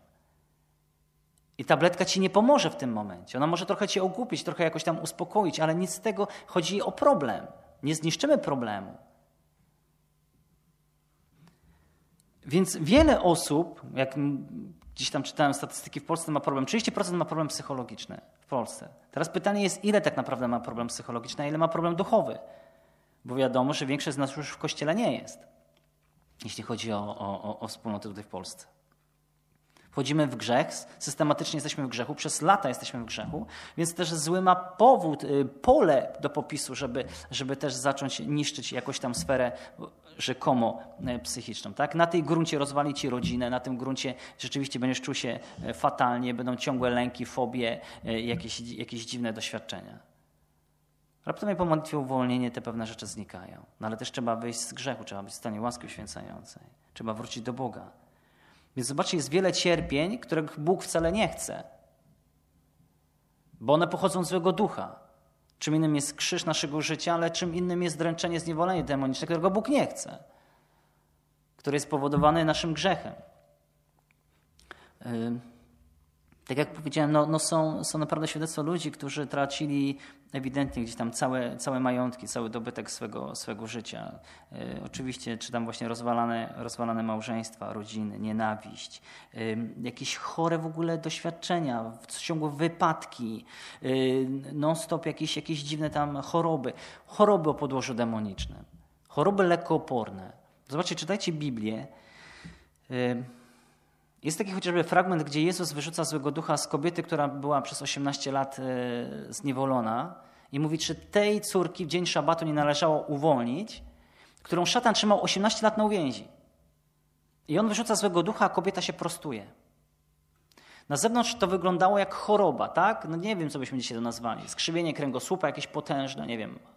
I tabletka ci nie pomoże w tym momencie. Ona może trochę cię ogłupić, trochę jakoś tam uspokoić, ale nic z tego, chodzi o problem. Nie zniszczymy problemu. Więc wiele osób, jak gdzieś tam czytałem statystyki, w Polsce ma problem, trzydzieści procent ma problem psychologiczny w Polsce. Teraz pytanie jest, ile tak naprawdę ma problem psychologiczny, a ile ma problem duchowy. Bo wiadomo, że większość z nas już w kościele nie jest, jeśli chodzi o, o, o wspólnotę tutaj w Polsce. Wchodzimy w grzech, systematycznie jesteśmy w grzechu, przez lata jesteśmy w grzechu, więc też zły ma powód, pole do popisu, żeby, żeby też zacząć niszczyć jakąś tam sferę rzekomo psychiczną. Tak? Na tej gruncie rozwali ci rodzinę, na tym gruncie rzeczywiście będziesz czuł się fatalnie, będą ciągłe lęki, fobie, jakieś, jakieś dziwne doświadczenia. Raptownie po modlitwie uwolnienie te pewne rzeczy znikają. No ale też trzeba wyjść z grzechu, trzeba być w stanie łaski uświęcającej. Trzeba wrócić do Boga. Więc zobaczcie, jest wiele cierpień, których Bóg wcale nie chce. Bo one pochodzą z złego ducha. Czym innym jest krzyż naszego życia, ale czym innym jest dręczenie, zniewolenie demoniczne, którego Bóg nie chce. Które jest spowodowane naszym grzechem. Yy. Tak jak powiedziałem, no, no są, są naprawdę świadectwa ludzi, którzy tracili ewidentnie gdzieś tam całe, całe majątki, cały dobytek swego, swego życia. Yy, oczywiście, czy tam właśnie rozwalane, rozwalane małżeństwa, rodziny, nienawiść, yy, jakieś chore w ogóle doświadczenia, ciągłe wypadki, yy, non-stop jakieś, jakieś dziwne tam choroby. Choroby o podłożu demonicznym. Choroby lekkooporne. Zobaczcie, czytajcie Biblię. Yy, Jest taki chociażby fragment, gdzie Jezus wyrzuca złego ducha z kobiety, która była przez osiemnaście lat zniewolona i mówi, czy tej córki w dzień szabatu nie należało uwolnić, którą szatan trzymał osiemnaście lat na uwięzi. I on wyrzuca złego ducha, a kobieta się prostuje. Na zewnątrz to wyglądało jak choroba, tak? No nie wiem, co byśmy dzisiaj to nazwali. Skrzywienie kręgosłupa, jakieś potężne, nie wiem.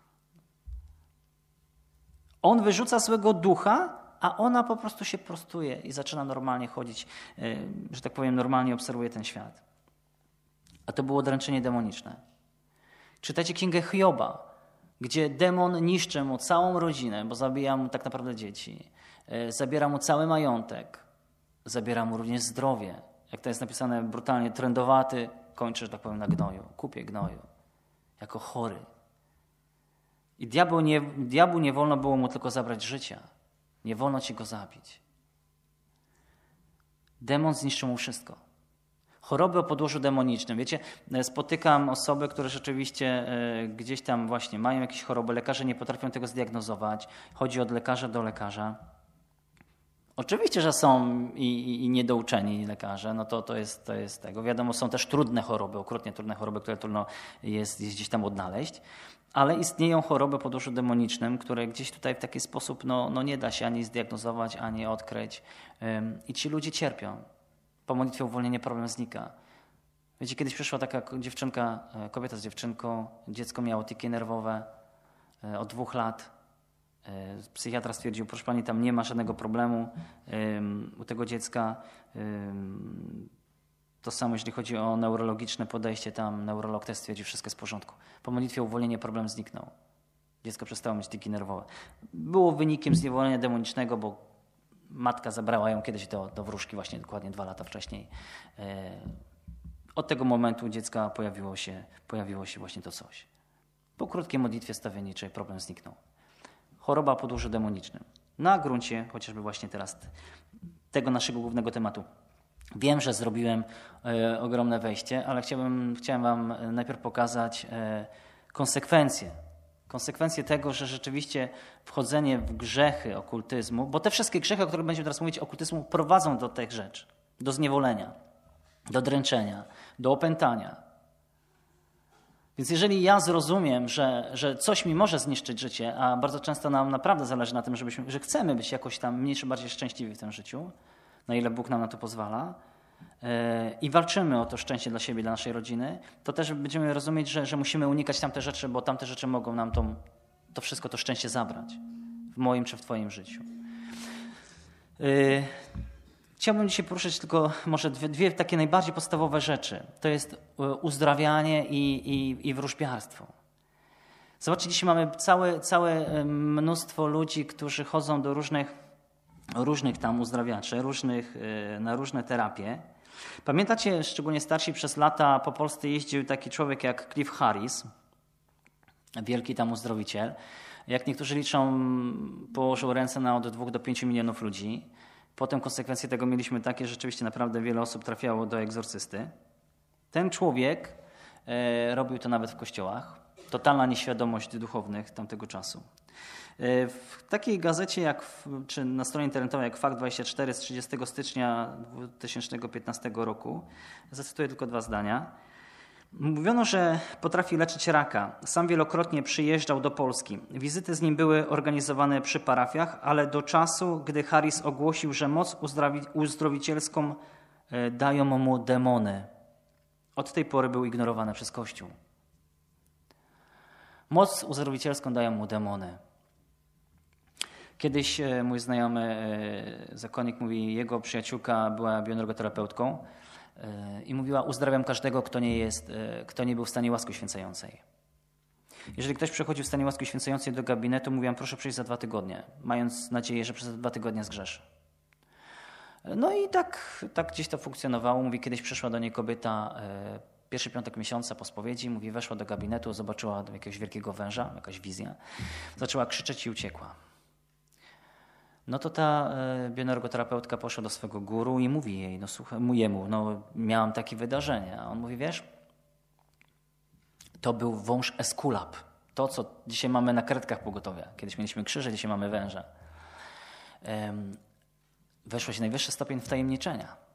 On wyrzuca złego ducha, a ona po prostu się prostuje i zaczyna normalnie chodzić, że tak powiem, normalnie obserwuje ten świat. A to było dręczenie demoniczne. Czytajcie Księgę Hioba, gdzie demon niszczy mu całą rodzinę, bo zabija mu tak naprawdę dzieci. Zabiera mu cały majątek. Zabiera mu również zdrowie. Jak to jest napisane brutalnie, trędowaty kończy, że tak powiem, na gnoju, kupie gnoju. Jako chory. I diabeł nie, diabłu nie wolno było mu tylko zabrać życia. Nie wolno ci go zabić. Demon zniszczył mu wszystko. Choroby o podłożu demonicznym. Wiecie, spotykam osoby, które rzeczywiście gdzieś tam właśnie mają jakieś choroby. Lekarze nie potrafią tego zdiagnozować. Chodzi od lekarza do lekarza. Oczywiście, że są i, i, i niedouczeni lekarze, no to, to, jest, to jest tego. Wiadomo, są też trudne choroby, okrutnie trudne choroby, które trudno jest, jest gdzieś tam odnaleźć, ale istnieją choroby o podłożu demonicznym, które gdzieś tutaj w taki sposób no, no nie da się ani zdiagnozować, ani odkryć. Ym, I ci ludzie cierpią. Po modlitwie uwolnienie problem znika. Wiecie, kiedyś przyszła taka dziewczynka, kobieta z dziewczynką, dziecko miało tiki nerwowe od dwóch lat. Psychiatra stwierdził, proszę pani, tam nie ma żadnego problemu um, u tego dziecka. Um, to samo, jeśli chodzi o neurologiczne podejście, tam neurolog też stwierdził, wszystko jest w porządku. Po modlitwie uwolnienie problem zniknął. Dziecko przestało mieć tiki nerwowe. Było wynikiem zniewolenia demonicznego, bo matka zabrała ją kiedyś do, do wróżki, właśnie dokładnie dwa lata wcześniej. E, od tego momentu dziecka pojawiło się, pojawiło się właśnie to coś. Po krótkiej modlitwie stawienniczej problem zniknął. Choroba o podłożu demonicznym. Na gruncie chociażby właśnie teraz tego naszego głównego tematu. Wiem, że zrobiłem e, ogromne wejście, ale chciałbym, chciałem wam najpierw pokazać e, konsekwencje. Konsekwencje tego, że rzeczywiście wchodzenie w grzechy okultyzmu, bo te wszystkie grzechy, o których będziemy teraz mówić, okultyzmu, prowadzą do tych rzeczy. Do zniewolenia, do dręczenia, do opętania. Więc jeżeli ja zrozumiem, że, że coś mi może zniszczyć życie, a bardzo często nam naprawdę zależy na tym, żebyśmy, że chcemy być jakoś tam mniejszy, bardziej szczęśliwi w tym życiu, na ile Bóg nam na to pozwala, yy, i walczymy o to szczęście dla siebie, dla naszej rodziny, to też będziemy rozumieć, że, że musimy unikać tamte rzeczy, bo tamte rzeczy mogą nam to, to wszystko, to szczęście zabrać w moim czy w twoim życiu. Yy, Chciałbym dzisiaj poruszyć tylko może dwie, dwie takie najbardziej podstawowe rzeczy. To jest uzdrawianie i, i, i wróżbiarstwo. Zobaczcie, dzisiaj mamy całe, całe mnóstwo ludzi, którzy chodzą do różnych, różnych tam uzdrawiaczy, różnych, na różne terapie. Pamiętacie, szczególnie starsi, przez lata po Polsce jeździł taki człowiek jak Cliff Harris, wielki tam uzdrowiciel. Jak niektórzy liczą, położył ręce na od dwóch do pięciu milionów ludzi. Potem konsekwencje tego mieliśmy takie, że rzeczywiście naprawdę wiele osób trafiało do egzorcysty. Ten człowiek e, robił to nawet w kościołach. Totalna nieświadomość duchownych tamtego czasu. E, w takiej gazecie, jak, czy na stronie internetowej jak Fakt dwadzieścia cztery z trzydziestego stycznia dwa tysiące piętnastego roku, zacytuję tylko dwa zdania. Mówiono, że potrafi leczyć raka. Sam wielokrotnie przyjeżdżał do Polski. Wizyty z nim były organizowane przy parafiach, ale do czasu, gdy Harris ogłosił, że moc uzdrowicielską dają mu demony. Od tej pory był ignorowany przez Kościół. Moc uzdrowicielską dają mu demony. Kiedyś mój znajomy zakonnik mówi, jego przyjaciółka była bioenergoterapeutką, i mówiła, uzdrawiam każdego, kto nie jest, kto nie był w stanie łaski uświęcającej. Jeżeli ktoś przychodził w stanie łaski uświęcającej do gabinetu, mówiłam, proszę przyjść za dwa tygodnie, mając nadzieję, że przez dwa tygodnie zgrzeszy. No i tak, tak gdzieś to funkcjonowało. Mówi, kiedyś przyszła do niej kobieta, pierwszy piątek miesiąca po spowiedzi, mówi, weszła do gabinetu, zobaczyła jakiegoś wielkiego węża, jakaś wizja, zaczęła krzyczeć i uciekła. No to ta bioenergoterapeutka poszła do swego guru i mówi jej, no słuchaj, jemu, no miałam takie wydarzenie. A on mówi, wiesz, to był wąż Eskulap. To, co dzisiaj mamy na karetkach pogotowia. Kiedyś mieliśmy krzyże, dzisiaj mamy węża. Weszłeś w najwyższy stopień wtajemniczenia.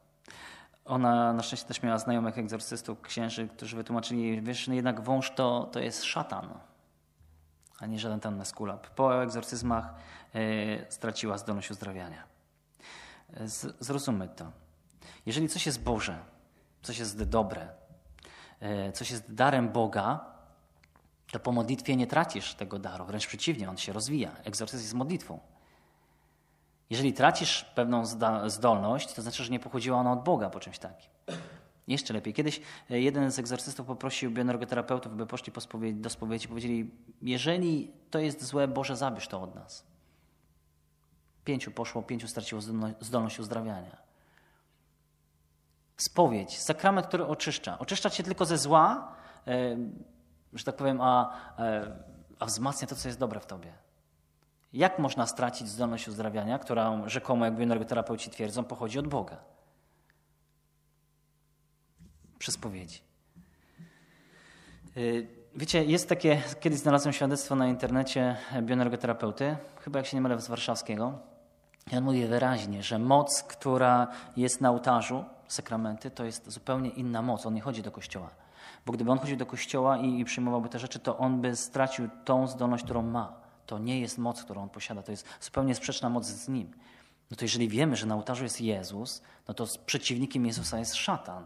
ona na szczęście też miała znajomych egzorcystów, księży, którzy wytłumaczyli jej, wiesz, no jednak wąż to, to jest szatan, a nie żaden tam naskulap. Po egzorcyzmach y, straciła zdolność uzdrawiania. Z, zrozummy to. Jeżeli coś jest Boże, coś jest dobre, y, coś jest darem Boga, to po modlitwie nie tracisz tego daru. Wręcz przeciwnie, on się rozwija. Egzorcyzm jest modlitwą. Jeżeli tracisz pewną zdolność, to znaczy, że nie pochodziła ona od Boga po czymś takim. Jeszcze lepiej. Kiedyś jeden z egzorcystów poprosił bioenergoterapeutów, by poszli do spowiedzi i powiedzieli, jeżeli to jest złe, Boże, zabierz to od nas. Pięciu poszło, pięciu straciło zdolność uzdrawiania. Spowiedź, sakrament, który oczyszcza. Oczyszcza cię tylko ze zła, że tak powiem, a, a wzmacnia to, co jest dobre w tobie. Jak można stracić zdolność uzdrawiania, która rzekomo, jak bioenergoterapeuci twierdzą, pochodzi od Boga? Przez spowiedzi. Wiecie, jest takie, kiedyś znalazłem świadectwo na internecie bioenergoterapeuty, chyba jak się nie mylę z warszawskiego. I on mówi wyraźnie, że moc, która jest na ołtarzu, sakramenty, to jest zupełnie inna moc. On nie chodzi do kościoła. Bo gdyby on chodził do kościoła i, i przyjmowałby te rzeczy, to on by stracił tą zdolność, którą ma. To nie jest moc, którą on posiada, to jest zupełnie sprzeczna moc z nim. No to jeżeli wiemy, że na ołtarzu jest Jezus, no to przeciwnikiem Jezusa jest szatan.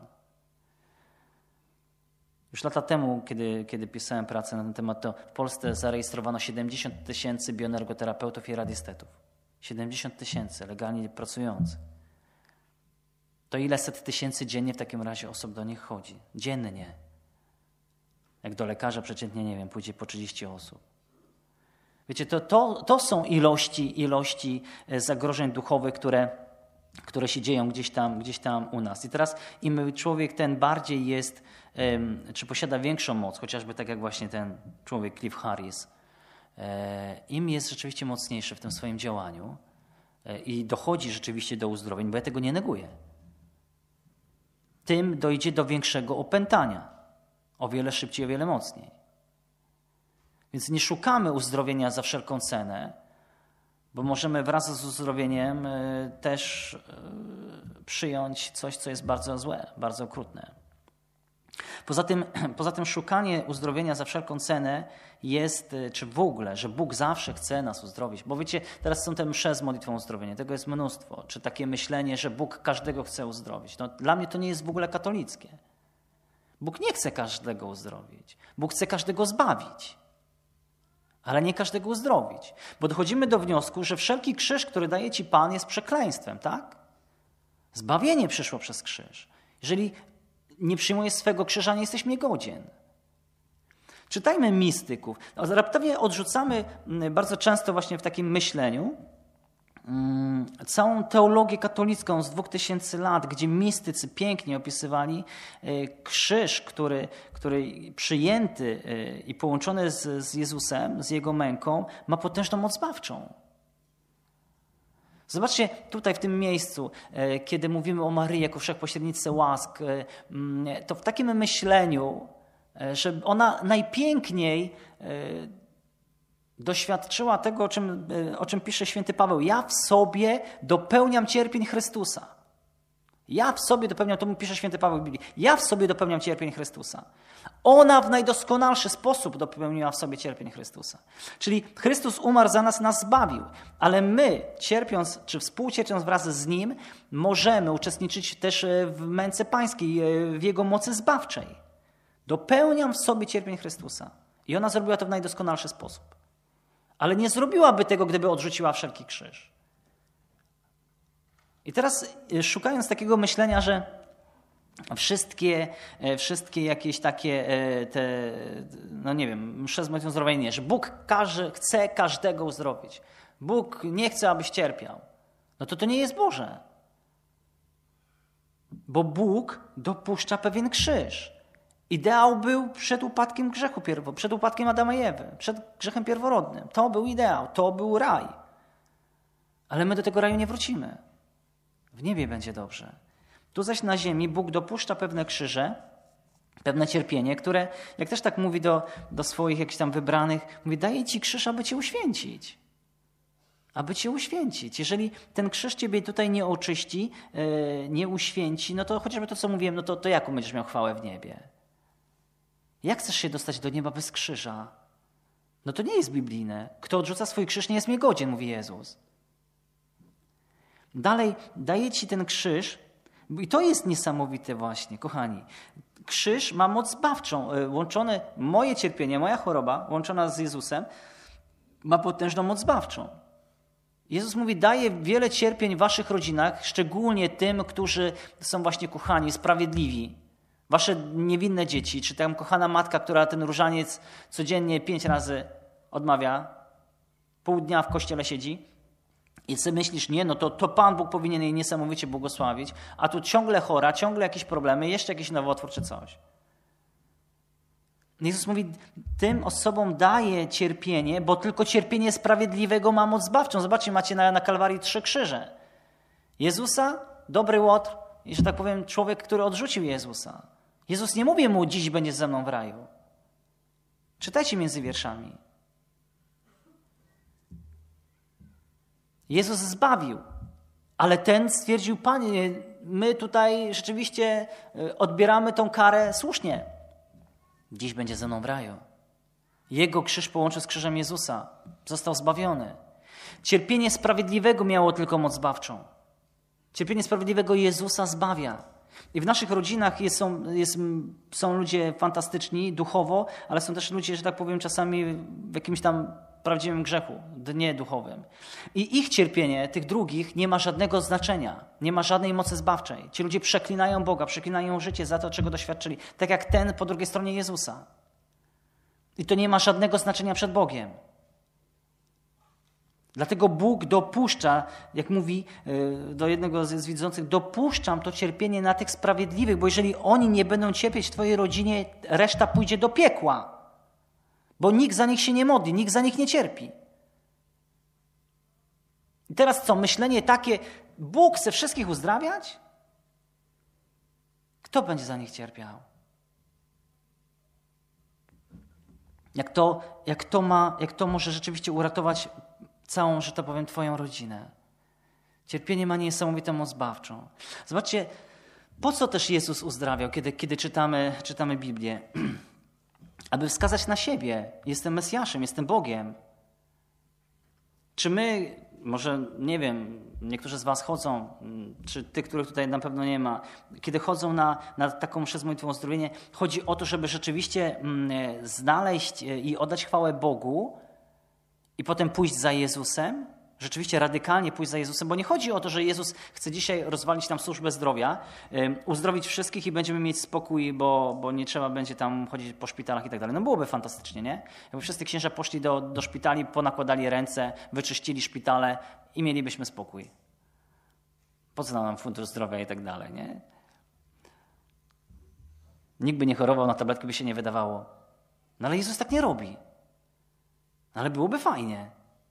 Już lata temu, kiedy, kiedy pisałem pracę na ten temat, to w Polsce zarejestrowano siedemdziesiąt tysięcy bioenergoterapeutów i radiestetów. siedemdziesiąt tysięcy legalnie pracujących. To ile set tysięcy dziennie w takim razie osób do nich chodzi? Dziennie. Jak do lekarza przeciętnie, nie wiem, pójdzie po trzydzieści osób. Wiecie, to, to, to są ilości, ilości zagrożeń duchowych, które, które się dzieją gdzieś tam, gdzieś tam u nas. I teraz im człowiek ten bardziej jest, um, czy posiada większą moc, chociażby tak jak właśnie ten człowiek Cliff Harris, e, im jest rzeczywiście mocniejszy w tym swoim działaniu e, i dochodzi rzeczywiście do uzdrowień, bo ja tego nie neguję, tym dojdzie do większego opętania. O wiele szybciej, o wiele mocniej. Więc nie szukamy uzdrowienia za wszelką cenę, bo możemy wraz z uzdrowieniem też przyjąć coś, co jest bardzo złe, bardzo okrutne. Poza tym, poza tym szukanie uzdrowienia za wszelką cenę jest, czy w ogóle, że Bóg zawsze chce nas uzdrowić. Bo wiecie, teraz są te msze z modlitwą uzdrowienia, tego jest mnóstwo. Czy takie myślenie, że Bóg każdego chce uzdrowić. No, dla mnie to nie jest w ogóle katolickie. Bóg nie chce każdego uzdrowić. Bóg chce każdego zbawić. Ale nie każdego uzdrowić. Bo dochodzimy do wniosku, że wszelki krzyż, który daje ci Pan, jest przekleństwem, tak? Zbawienie przyszło przez krzyż. Jeżeli nie przyjmujesz swego krzyża, nie jesteś mnie godzien. Czytajmy mistyków. No, raptownie odrzucamy bardzo często właśnie w takim myśleniu całą teologię katolicką z dwóch tysięcy lat, gdzie mistycy pięknie opisywali krzyż, który, który przyjęty i połączony z, z Jezusem, z Jego męką, ma potężną moc zbawczą. Zobaczcie tutaj w tym miejscu, kiedy mówimy o Maryi jako wszechpośrednicy łask, to w takim myśleniu, że ona najpiękniej doświadczyła tego, o czym, o czym pisze święty Paweł. Ja w sobie dopełniam cierpień Chrystusa. Ja w sobie dopełniam, to mu pisze święty Paweł w Biblii. Ja w sobie dopełniam cierpień Chrystusa. Ona w najdoskonalszy sposób dopełniła w sobie cierpień Chrystusa. Czyli Chrystus umarł za nas, nas zbawił. Ale my, cierpiąc, czy współcierpiąc wraz z Nim, możemy uczestniczyć też w męce pańskiej, w Jego mocy zbawczej. Dopełniam w sobie cierpień Chrystusa. I ona zrobiła to w najdoskonalszy sposób. Ale nie zrobiłaby tego, gdyby odrzuciła wszelki krzyż. I teraz szukając takiego myślenia, że wszystkie, wszystkie jakieś takie, te, no nie wiem, msze z modlitwą uzdrowienia, że Bóg każe, chce każdego uzdrowić. Bóg nie chce, abyś cierpiał. No to to nie jest Boże. Bo Bóg dopuszcza pewien krzyż. Ideał był przed upadkiem grzechu, przed upadkiem Adama i Ewy, przed grzechem pierworodnym. To był ideał, to był raj. Ale my do tego raju nie wrócimy. W niebie będzie dobrze. Tu zaś na ziemi Bóg dopuszcza pewne krzyże, pewne cierpienie, które, jak też tak mówi do, do swoich jakichś tam wybranych, mówi, daję ci krzyż, aby cię uświęcić. aby cię uświęcić. Jeżeli ten krzyż ciebie tutaj nie oczyści, yy, nie uświęci, no to chociażby to, co mówiłem, no to, to jaką będziesz miał chwałę w niebie? Jak chcesz się dostać do nieba bez krzyża? No to nie jest biblijne. Kto odrzuca swój krzyż, nie jest mnie godzien, mówi Jezus. Dalej daje ci ten krzyż i to jest niesamowite właśnie, kochani. Krzyż ma moc zbawczą. Łączone moje cierpienie, moja choroba, łączona z Jezusem, ma potężną moc zbawczą. Jezus mówi, daje wiele cierpień w waszych rodzinach, szczególnie tym, którzy są właśnie kochani, sprawiedliwi. Wasze niewinne dzieci, czy tam kochana matka, która ten różaniec codziennie pięć razy odmawia, pół dnia w kościele siedzi i sobie myślisz, nie, no to, to Pan Bóg powinien jej niesamowicie błogosławić, a tu ciągle chora, ciągle jakieś problemy, jeszcze jakiś nowotwór czy coś. Jezus mówi, tym osobom daje cierpienie, bo tylko cierpienie sprawiedliwego ma moc zbawczą. Zobaczcie, macie na, na Kalwarii trzy krzyże. Jezusa, dobry Łotr i, że tak powiem, człowiek, który odrzucił Jezusa. Jezus nie mówi mu, dziś będziesz ze mną w raju. Czytajcie między wierszami. Jezus zbawił, ale ten stwierdził, Panie, my tutaj rzeczywiście odbieramy tą karę słusznie. Dziś będzie ze mną w raju. Jego krzyż połączył z krzyżem Jezusa. Został zbawiony. Cierpienie sprawiedliwego miało tylko moc zbawczą. Cierpienie sprawiedliwego Jezusa zbawia. I w naszych rodzinach jest, są, jest, są ludzie fantastyczni duchowo, ale są też ludzie, że tak powiem, czasami w jakimś tam prawdziwym grzechu, dnie duchowym. I ich cierpienie, tych drugich, nie ma żadnego znaczenia. Nie ma żadnej mocy zbawczej. Ci ludzie przeklinają Boga, przeklinają życie za to, czego doświadczyli. Tak jak ten po drugiej stronie Jezusa. I to nie ma żadnego znaczenia przed Bogiem. Dlatego Bóg dopuszcza, jak mówi do jednego z widzących, dopuszczam to cierpienie na tych sprawiedliwych, bo jeżeli oni nie będą cierpieć w twojej rodzinie, reszta pójdzie do piekła. Bo nikt za nich się nie modli, nikt za nich nie cierpi. I teraz co, myślenie takie, Bóg chce wszystkich uzdrawiać? Kto będzie za nich cierpiał? Jak to, jak to, ma, jak to może rzeczywiście uratować całą, że to powiem, twoją rodzinę? Cierpienie ma niesamowitą moc zbawczą. Zobaczcie, po co też Jezus uzdrawiał, kiedy, kiedy czytamy, czytamy Biblię? Aby wskazać na siebie. Jestem Mesjaszem, jestem Bogiem. Czy my, może nie wiem, niektórzy z was chodzą, czy tych, których tutaj na pewno nie ma, kiedy chodzą na, na taką mszę z modlitwą o uzdrowienie, chodzi o to, żeby rzeczywiście znaleźć i oddać chwałę Bogu i potem pójść za Jezusem, rzeczywiście radykalnie pójść za Jezusem, bo nie chodzi o to, że Jezus chce dzisiaj rozwalić nam służbę zdrowia, uzdrowić wszystkich i będziemy mieć spokój, bo, bo nie trzeba będzie tam chodzić po szpitalach i tak dalej. No byłoby fantastycznie, nie? Jakby wszyscy księża poszli do, do szpitali, ponakładali ręce, wyczyścili szpitale i mielibyśmy spokój. Po co nam fundusz zdrowia i tak dalej, nie? Nikt by nie chorował, na tabletki by się nie wydawało. No ale Jezus tak nie robi. No ale byłoby fajnie.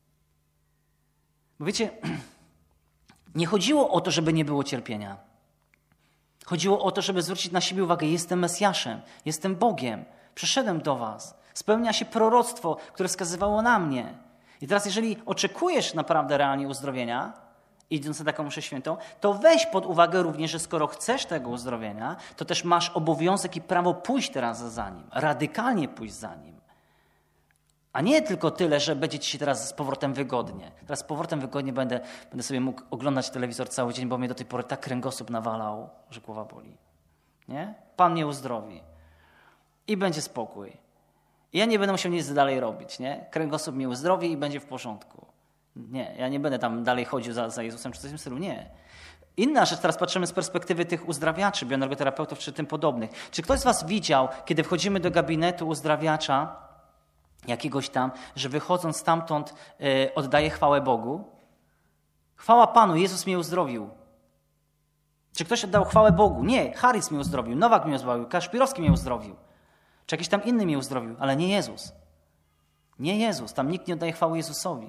Bo wiecie, nie chodziło o to, żeby nie było cierpienia. Chodziło o to, żeby zwrócić na siebie uwagę. Jestem Mesjaszem, jestem Bogiem, przyszedłem do was. Spełnia się proroctwo, które wskazywało na mnie. I teraz jeżeli oczekujesz naprawdę realnie uzdrowienia, idąc na taką mszę świętą, to weź pod uwagę również, że skoro chcesz tego uzdrowienia, to też masz obowiązek i prawo pójść teraz za nim, radykalnie pójść za nim. A nie tylko tyle, że będzie ci się teraz z powrotem wygodnie. Teraz z powrotem wygodnie będę, będę sobie mógł oglądać telewizor cały dzień, bo mnie do tej pory tak kręgosłup nawalał, że głowa boli. Nie? Pan mnie uzdrowi. I będzie spokój. I ja nie będę musiał nic dalej robić. Nie? Kręgosłup mnie uzdrowi i będzie w porządku. Nie, ja nie będę tam dalej chodził za, za Jezusem czy coś w tym stylu. Nie. Inna rzecz, teraz patrzymy z perspektywy tych uzdrawiaczy, bioenergoterapeutów czy tym podobnych. Czy ktoś z was widział, kiedy wchodzimy do gabinetu uzdrawiacza, jakiegoś tam, że wychodząc stamtąd yy, oddaje chwałę Bogu? Chwała Panu, Jezus mnie uzdrowił. Czy ktoś oddał chwałę Bogu? Nie, Harris mnie uzdrowił, Nowak mnie uzdrowił, Kaszpirowski mnie uzdrowił. Czy jakiś tam inny mnie uzdrowił, ale nie Jezus. Nie Jezus, tam nikt nie oddaje chwały Jezusowi.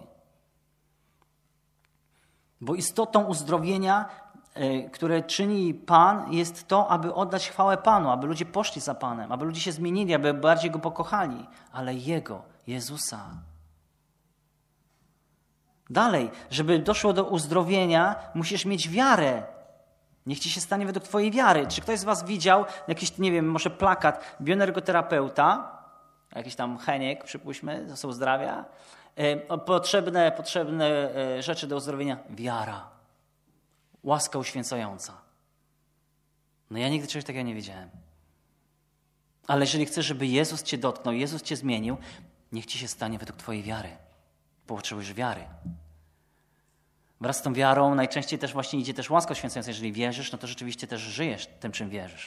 Bo istotą uzdrowienia, yy, które czyni Pan, jest to, aby oddać chwałę Panu, aby ludzie poszli za Panem, aby ludzie się zmienili, aby bardziej Go pokochali, ale Jego, Jezusa. Dalej, żeby doszło do uzdrowienia, musisz mieć wiarę. Niech ci się stanie według twojej wiary. Czy ktoś z was widział jakiś, nie wiem, może plakat bioenergoterapeuta, jakiś tam Heniek, przypuśćmy, to są zdrawia, potrzebne, potrzebne rzeczy do uzdrowienia? Wiara. Łaska uświęcająca. No ja nigdy czegoś takiego nie widziałem. Ale jeżeli chcesz, żeby Jezus cię dotknął, Jezus cię zmienił, niech ci się stanie według twojej wiary. Potrzebujesz wiary. Wraz z tą wiarą najczęściej też właśnie idzie też łaska uświęcająca. Jeżeli wierzysz, no to rzeczywiście też żyjesz tym, czym wierzysz.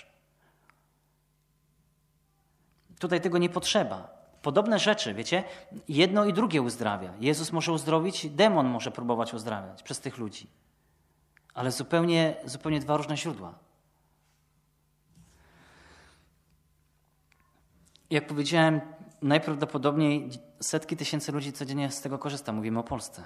Tutaj tego nie potrzeba. Podobne rzeczy, wiecie, jedno i drugie uzdrawia. Jezus może uzdrowić, demon może próbować uzdrawiać przez tych ludzi. Ale zupełnie, zupełnie dwa różne źródła. Jak powiedziałem, najprawdopodobniej setki tysięcy ludzi codziennie z tego korzysta. Mówimy o Polsce.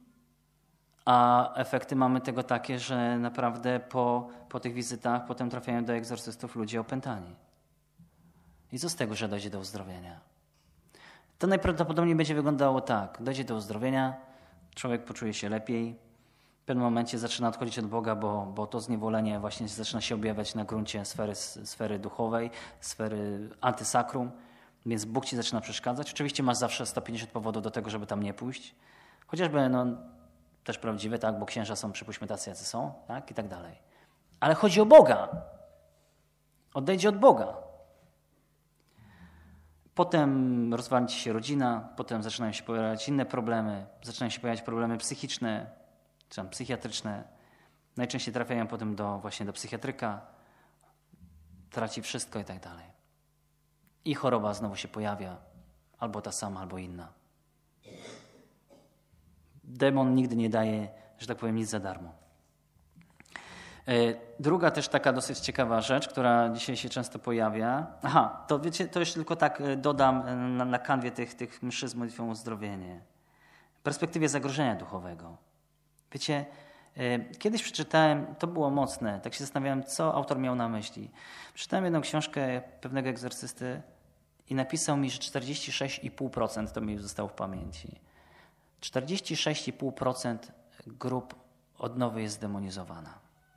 A efekty mamy tego takie, że naprawdę po, po tych wizytach potem trafiają do egzorcystów ludzie opętani. I co z tego, że dojdzie do uzdrowienia? To najprawdopodobniej będzie wyglądało tak. Dojdzie do uzdrowienia, człowiek poczuje się lepiej, w pewnym momencie zaczyna odchodzić od Boga, bo, bo to zniewolenie właśnie zaczyna się objawiać na gruncie sfery, sfery duchowej, sfery antysakrum, więc Bóg ci zaczyna przeszkadzać. Oczywiście masz zawsze sto pięćdziesiąt powodów do tego, żeby tam nie pójść. Chociażby no, też prawdziwe, tak, bo księża są, przypuśćmy, tacy, jacy są, tak, i tak dalej. Ale chodzi o Boga. Odejdzie od Boga. Potem rozwali ci się rodzina, potem zaczynają się pojawiać inne problemy, zaczynają się pojawiać problemy psychiczne, czy tam psychiatryczne. Najczęściej trafiają potem do, właśnie do psychiatryka, traci wszystko i tak dalej. I choroba znowu się pojawia, albo ta sama, albo inna. Demon nigdy nie daje, że tak powiem, nic za darmo. Druga też taka dosyć ciekawa rzecz, która dzisiaj się często pojawia. Aha, to wiecie, to jeszcze tylko tak dodam na, na kanwie tych, tych mszy z modlitwą o uzdrowienie. W perspektywie zagrożenia duchowego. Wiecie, kiedyś przeczytałem, to było mocne, tak się zastanawiałem, co autor miał na myśli. Przeczytałem jedną książkę pewnego egzorcysty i napisał mi, że czterdzieści sześć i pół procent, to mi zostało w pamięci, czterdzieści sześć i pół procent grup odnowy jest zdemonizowana.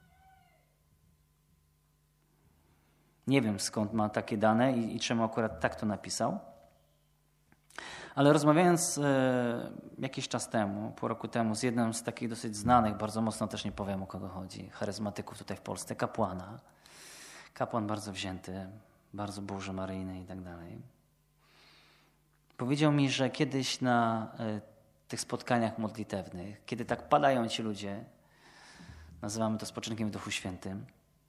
Nie wiem, skąd ma takie dane i, i czemu akurat tak to napisał. Ale rozmawiając e, jakiś czas temu, pół roku temu, z jednym z takich dosyć znanych, bardzo mocno też nie powiem, o kogo chodzi, charyzmatyków tutaj w Polsce, kapłana. Kapłan bardzo wzięty, bardzo Boży Maryjny i tak dalej. Powiedział mi, że kiedyś na e, tych spotkaniach modlitewnych, kiedy tak padają ci ludzie, nazywamy to spoczynkiem w Duchu Świętym,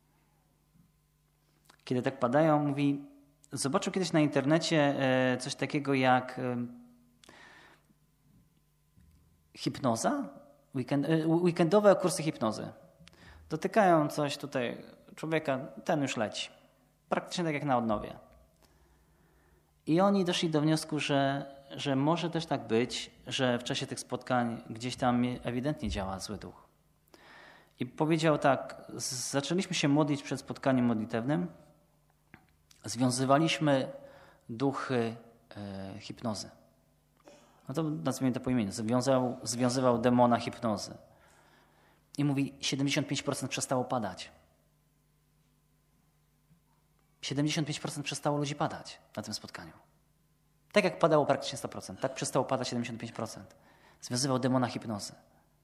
kiedy tak padają, mówi, zobaczył kiedyś na internecie coś takiego jak hipnoza, weekend, weekendowe kursy hipnozy. Dotykają coś tutaj człowieka, ten już leci. Praktycznie tak jak na odnowie. I oni doszli do wniosku, że, że może też tak być, że w czasie tych spotkań gdzieś tam ewidentnie działa zły duch. I powiedział tak, zaczęliśmy się modlić przed spotkaniem modlitewnym, związywaliśmy duchy e, hipnozy. No to nazwijmy to po imieniu. Związał, związywał demona hipnozy. I mówi, siedemdziesiąt pięć procent przestało padać. siedemdziesiąt pięć procent przestało ludzi padać na tym spotkaniu. Tak jak padało praktycznie sto procent. Tak przestało padać siedemdziesiąt pięć procent. Związywał demona hipnozy.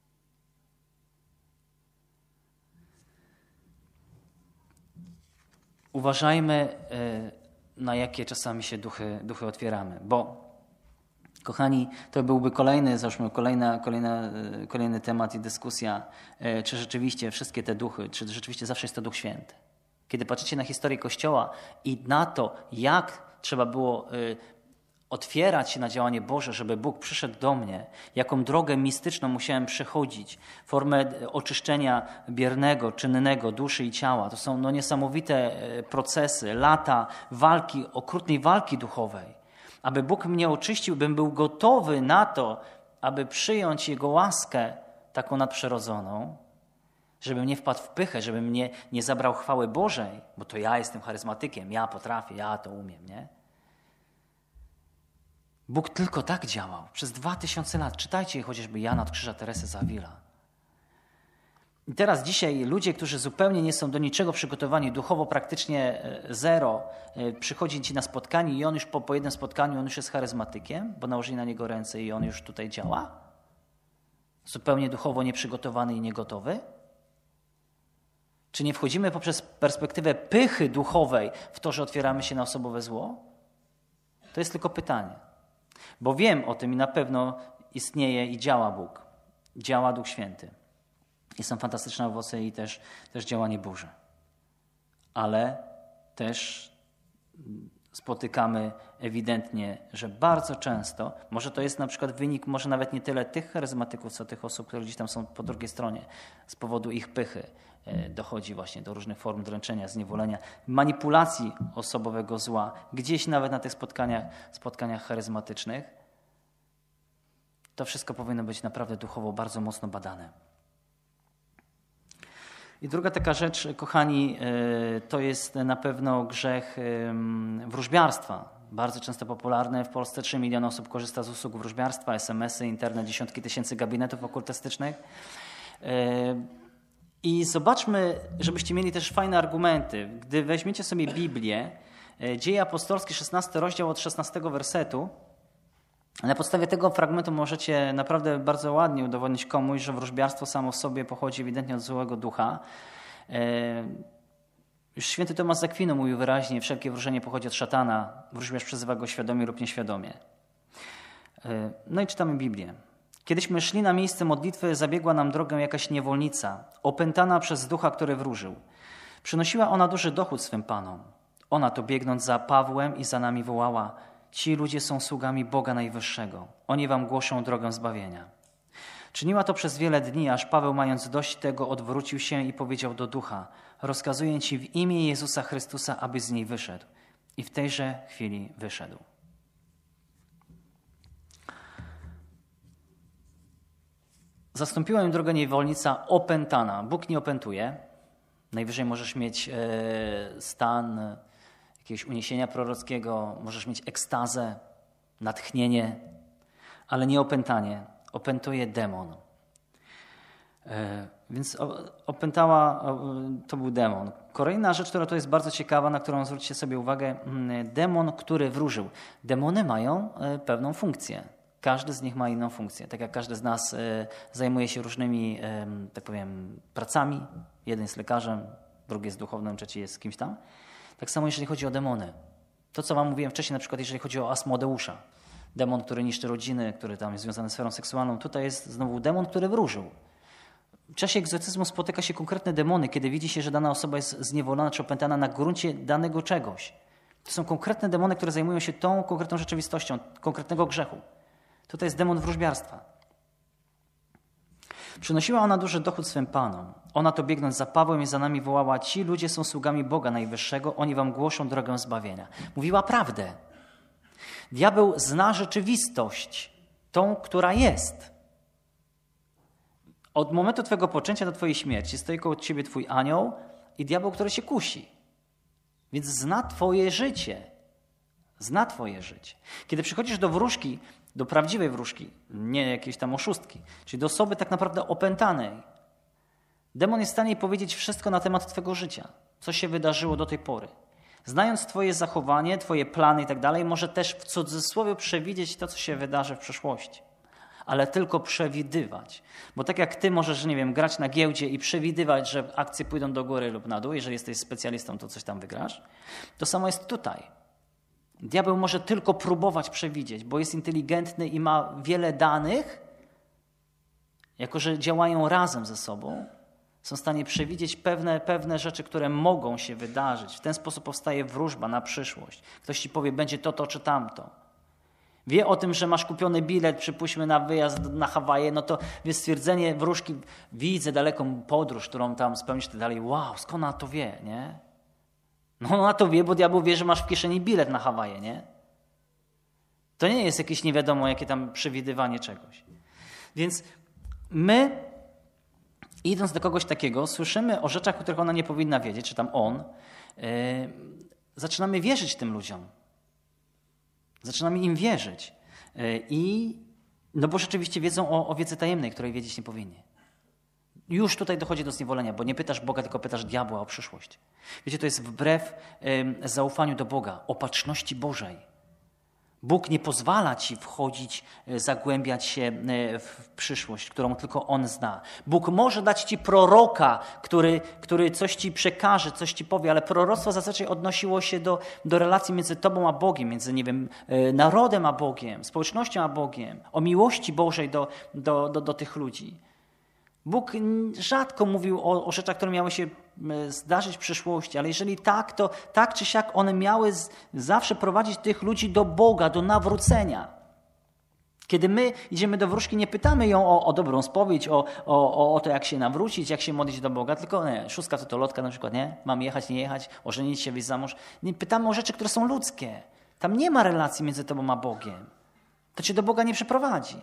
Uważajmy, na jakie czasami się duchy, duchy otwieramy, bo kochani, to byłby kolejny, załóżmy, kolejna, kolejna, kolejny temat i dyskusja, czy rzeczywiście wszystkie te duchy, czy rzeczywiście zawsze jest to Duch Święty. Kiedy patrzycie na historię Kościoła i na to, jak trzeba było otwierać się na działanie Boże, żeby Bóg przyszedł do mnie, jaką drogę mistyczną musiałem przechodzić, formę oczyszczenia biernego, czynnego, duszy i ciała. To są no, niesamowite procesy, lata walki, okrutnej walki duchowej. Aby Bóg mnie oczyścił, bym był gotowy na to, aby przyjąć Jego łaskę taką nadprzyrodzoną, żebym nie wpadł w pychę, żebym mnie nie zabrał chwały Bożej, bo to ja jestem charyzmatykiem, ja potrafię, ja to umiem, nie? Bóg tylko tak działał. Przez dwa tysiące lat. Czytajcie chociażby Jana od Krzyża, Teresy z Avila. I teraz dzisiaj ludzie, którzy zupełnie nie są do niczego przygotowani, duchowo praktycznie zero, przychodzi ci na spotkanie i on już po, po jednym spotkaniu on już jest charyzmatykiem, bo nałożyli na niego ręce i on już tutaj działa? Zupełnie duchowo nieprzygotowany i niegotowy? Czy nie wchodzimy poprzez perspektywę pychy duchowej w to, że otwieramy się na osobowe zło? To jest tylko pytanie. Bo wiem o tym i na pewno istnieje i działa Bóg. Działa Duch Święty. I są fantastyczne owoce i też, też działanie Boże. Ale też spotykamy ewidentnie, że bardzo często, może to jest na przykład wynik, może nawet nie tyle tych charyzmatyków, co tych osób, które gdzieś tam są po drugiej stronie, z powodu ich pychy dochodzi właśnie do różnych form dręczenia, zniewolenia, manipulacji osobowego zła, gdzieś nawet na tych spotkaniach, spotkaniach charyzmatycznych. To wszystko powinno być naprawdę duchowo bardzo mocno badane. I druga taka rzecz, kochani, to jest na pewno grzech wróżbiarstwa. Bardzo często popularne w Polsce, trzy miliony osób korzysta z usług wróżbiarstwa, es em esy, internet, dziesiątki tysięcy gabinetów okultystycznych. I zobaczmy, żebyście mieli też fajne argumenty. Gdy weźmiecie sobie Biblię, Dzieje Apostolskie, szesnasty rozdział od szesnastego wersetu, na podstawie tego fragmentu możecie naprawdę bardzo ładnie udowodnić komuś, że wróżbiarstwo samo w sobie pochodzi ewidentnie od złego ducha. Już święty Tomasz z Akwinu mówił wyraźnie, wszelkie wróżenie pochodzi od szatana, wróżbiarz przezywa go świadomie lub nieświadomie. No i czytamy Biblię. Kiedyśmy szli na miejsce modlitwy, zabiegła nam drogę jakaś niewolnica, opętana przez ducha, który wróżył. Przynosiła ona duży dochód swym panom. Ona to biegnąc za Pawłem i za nami wołała: ci ludzie są sługami Boga Najwyższego. Oni wam głoszą drogę zbawienia. Czyniła to przez wiele dni, aż Paweł, mając dość tego, odwrócił się i powiedział do ducha: rozkazuję ci w imię Jezusa Chrystusa, aby z niej wyszedł. I w tejże chwili wyszedł. Zastąpiła ją drogę niewolnica opętana. Bóg nie opętuje. Najwyżej możesz mieć stan jakiegoś uniesienia prorockiego, możesz mieć ekstazę, natchnienie, ale nie opętanie. Opętuje demon. Więc opętała, to był demon. Kolejna rzecz, która to jest bardzo ciekawa, na którą zwróćcie sobie uwagę, demon, który wróżył. Demony mają pewną funkcję. Każdy z nich ma inną funkcję. Tak jak każdy z nas zajmuje się różnymi, tak powiem, pracami. Jeden jest lekarzem, drugi jest duchownym, trzeci jest kimś tam. Tak samo jeżeli chodzi o demony. To, co wam mówiłem wcześniej, na przykład jeżeli chodzi o Asmodeusza. Demon, który niszczy rodziny, który tam jest związany z sferą seksualną. Tutaj jest znowu demon, który wróżył. W czasie egzorcyzmu spotyka się konkretne demony, kiedy widzi się, że dana osoba jest zniewolona czy opętana na gruncie danego czegoś. To są konkretne demony, które zajmują się tą konkretną rzeczywistością, konkretnego grzechu. Tutaj jest demon wróżbiarstwa. Przynosiła ona duży dochód swym panom. Ona to biegnąc za Pawłem i za nami wołała: ci ludzie są sługami Boga Najwyższego, oni wam głoszą drogę zbawienia. Mówiła prawdę. Diabeł zna rzeczywistość, tą, która jest. Od momentu twojego poczęcia do twojej śmierci stoi koło ciebie twój anioł i diabeł, który się kusi. Więc zna twoje życie. Zna twoje życie. Kiedy przychodzisz do wróżki, do prawdziwej wróżki, nie jakiejś tam oszustki, czyli do osoby tak naprawdę opętanej, demon jest w stanie powiedzieć wszystko na temat twojego życia, co się wydarzyło do tej pory. Znając twoje zachowanie, twoje plany i tak dalej, może też w cudzysłowie przewidzieć to, co się wydarzy w przyszłości. Ale tylko przewidywać. Bo tak jak ty możesz, nie wiem, grać na giełdzie i przewidywać, że akcje pójdą do góry lub na dół, jeżeli jesteś specjalistą, to coś tam wygrasz, to samo jest tutaj. Diabeł może tylko próbować przewidzieć, bo jest inteligentny i ma wiele danych, jako że działają razem ze sobą, są w stanie przewidzieć pewne, pewne rzeczy, które mogą się wydarzyć. W ten sposób powstaje wróżba na przyszłość. Ktoś ci powie, będzie to, to czy tamto. Wie o tym, że masz kupiony bilet, przypuśćmy na wyjazd na Hawaje, no to jest stwierdzenie wróżki, widzę daleką podróż, którą tam spełnisz i tak dalej. Wow, skąd ona to wie, nie? No ona to wie, bo diabeł wie, że masz w kieszeni bilet na Hawaje, nie? To nie jest jakieś nie wiadomo, jakie tam przewidywanie czegoś. Więc my, idąc do kogoś takiego, słyszymy o rzeczach, o których ona nie powinna wiedzieć, czy tam on, yy, zaczynamy wierzyć tym ludziom. Zaczynamy im wierzyć. I no bo rzeczywiście wiedzą o, o wiedzy tajemnej, której wiedzieć nie powinni. Już tutaj dochodzi do zniewolenia, bo nie pytasz Boga, tylko pytasz diabła o przyszłość. Wiecie, to jest wbrew y, zaufaniu do Boga, opatrzności Bożej. Bóg nie pozwala ci wchodzić, zagłębiać się w przyszłość, którą tylko On zna. Bóg może dać ci proroka, który, który coś ci przekaże, coś ci powie, ale proroctwo zazwyczaj odnosiło się do, do relacji między tobą a Bogiem, między, nie wiem, narodem a Bogiem, społecznością a Bogiem, o miłości Bożej do, do, do, do tych ludzi. Bóg rzadko mówił o, o rzeczach, które miały się zdarzyć w przyszłości, ale jeżeli tak, to tak czy siak one miały z, zawsze prowadzić tych ludzi do Boga, do nawrócenia. Kiedy my idziemy do wróżki, nie pytamy ją o, o dobrą spowiedź, o, o, o to, jak się nawrócić, jak się modlić do Boga, tylko nie, szóstka to to lotka na przykład, nie? Mam jechać, nie jechać, ożenić się, wyjść za mąż. Nie pytamy o rzeczy, które są ludzkie. Tam nie ma relacji między tobą a Bogiem. To cię do Boga nie przeprowadzi.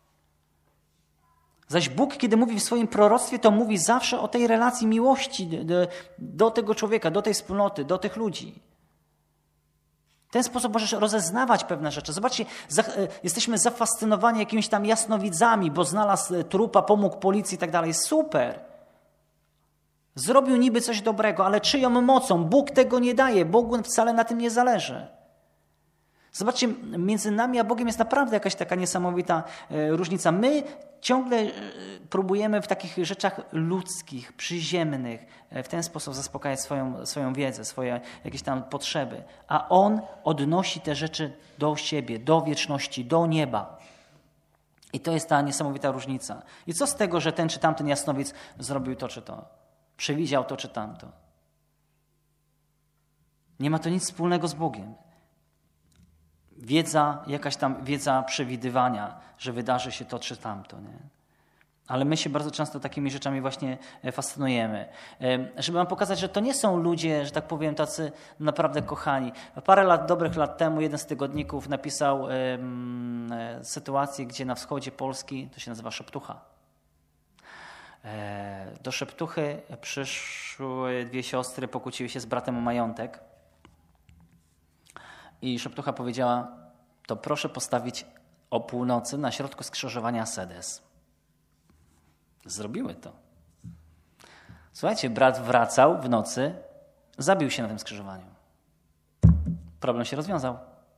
Zaś Bóg, kiedy mówi w swoim proroctwie, to mówi zawsze o tej relacji miłości do, do tego człowieka, do tej wspólnoty, do tych ludzi. W ten sposób możesz rozeznawać pewne rzeczy. Zobaczcie, za, jesteśmy zafascynowani jakimiś tam jasnowidzami, bo znalazł trupa, pomógł policji i tak dalej. Super. Zrobił niby coś dobrego, ale czyją mocą? Bóg tego nie daje. Bogu wcale na tym nie zależy. Zobaczcie, między nami a Bogiem jest naprawdę jakaś taka niesamowita różnica. My ciągle próbujemy w takich rzeczach ludzkich, przyziemnych w ten sposób zaspokajać swoją, swoją wiedzę, swoje jakieś tam potrzeby. A On odnosi te rzeczy do siebie, do wieczności, do nieba. I to jest ta niesamowita różnica. I co z tego, że ten czy tamten jasnowic zrobił to czy to? Przewidział to czy tamto? Nie ma to nic wspólnego z Bogiem. Wiedza, jakaś tam wiedza przewidywania, że wydarzy się to czy tamto. Nie? Ale my się bardzo często takimi rzeczami właśnie fascynujemy. Żeby wam pokazać, że to nie są ludzie, że tak powiem, tacy naprawdę kochani. Parę lat, dobrych lat temu jeden z tygodników napisał um, sytuację, gdzie na wschodzie Polski, to się nazywa Szeptucha. E, do Szeptuchy przyszły dwie siostry, pokłóciły się z bratem o majątek. I Szeptucha powiedziała, to proszę postawić o północy na środku skrzyżowania sedes. Zrobiły to. Słuchajcie, brat wracał w nocy, zabił się na tym skrzyżowaniu. Problem się rozwiązał.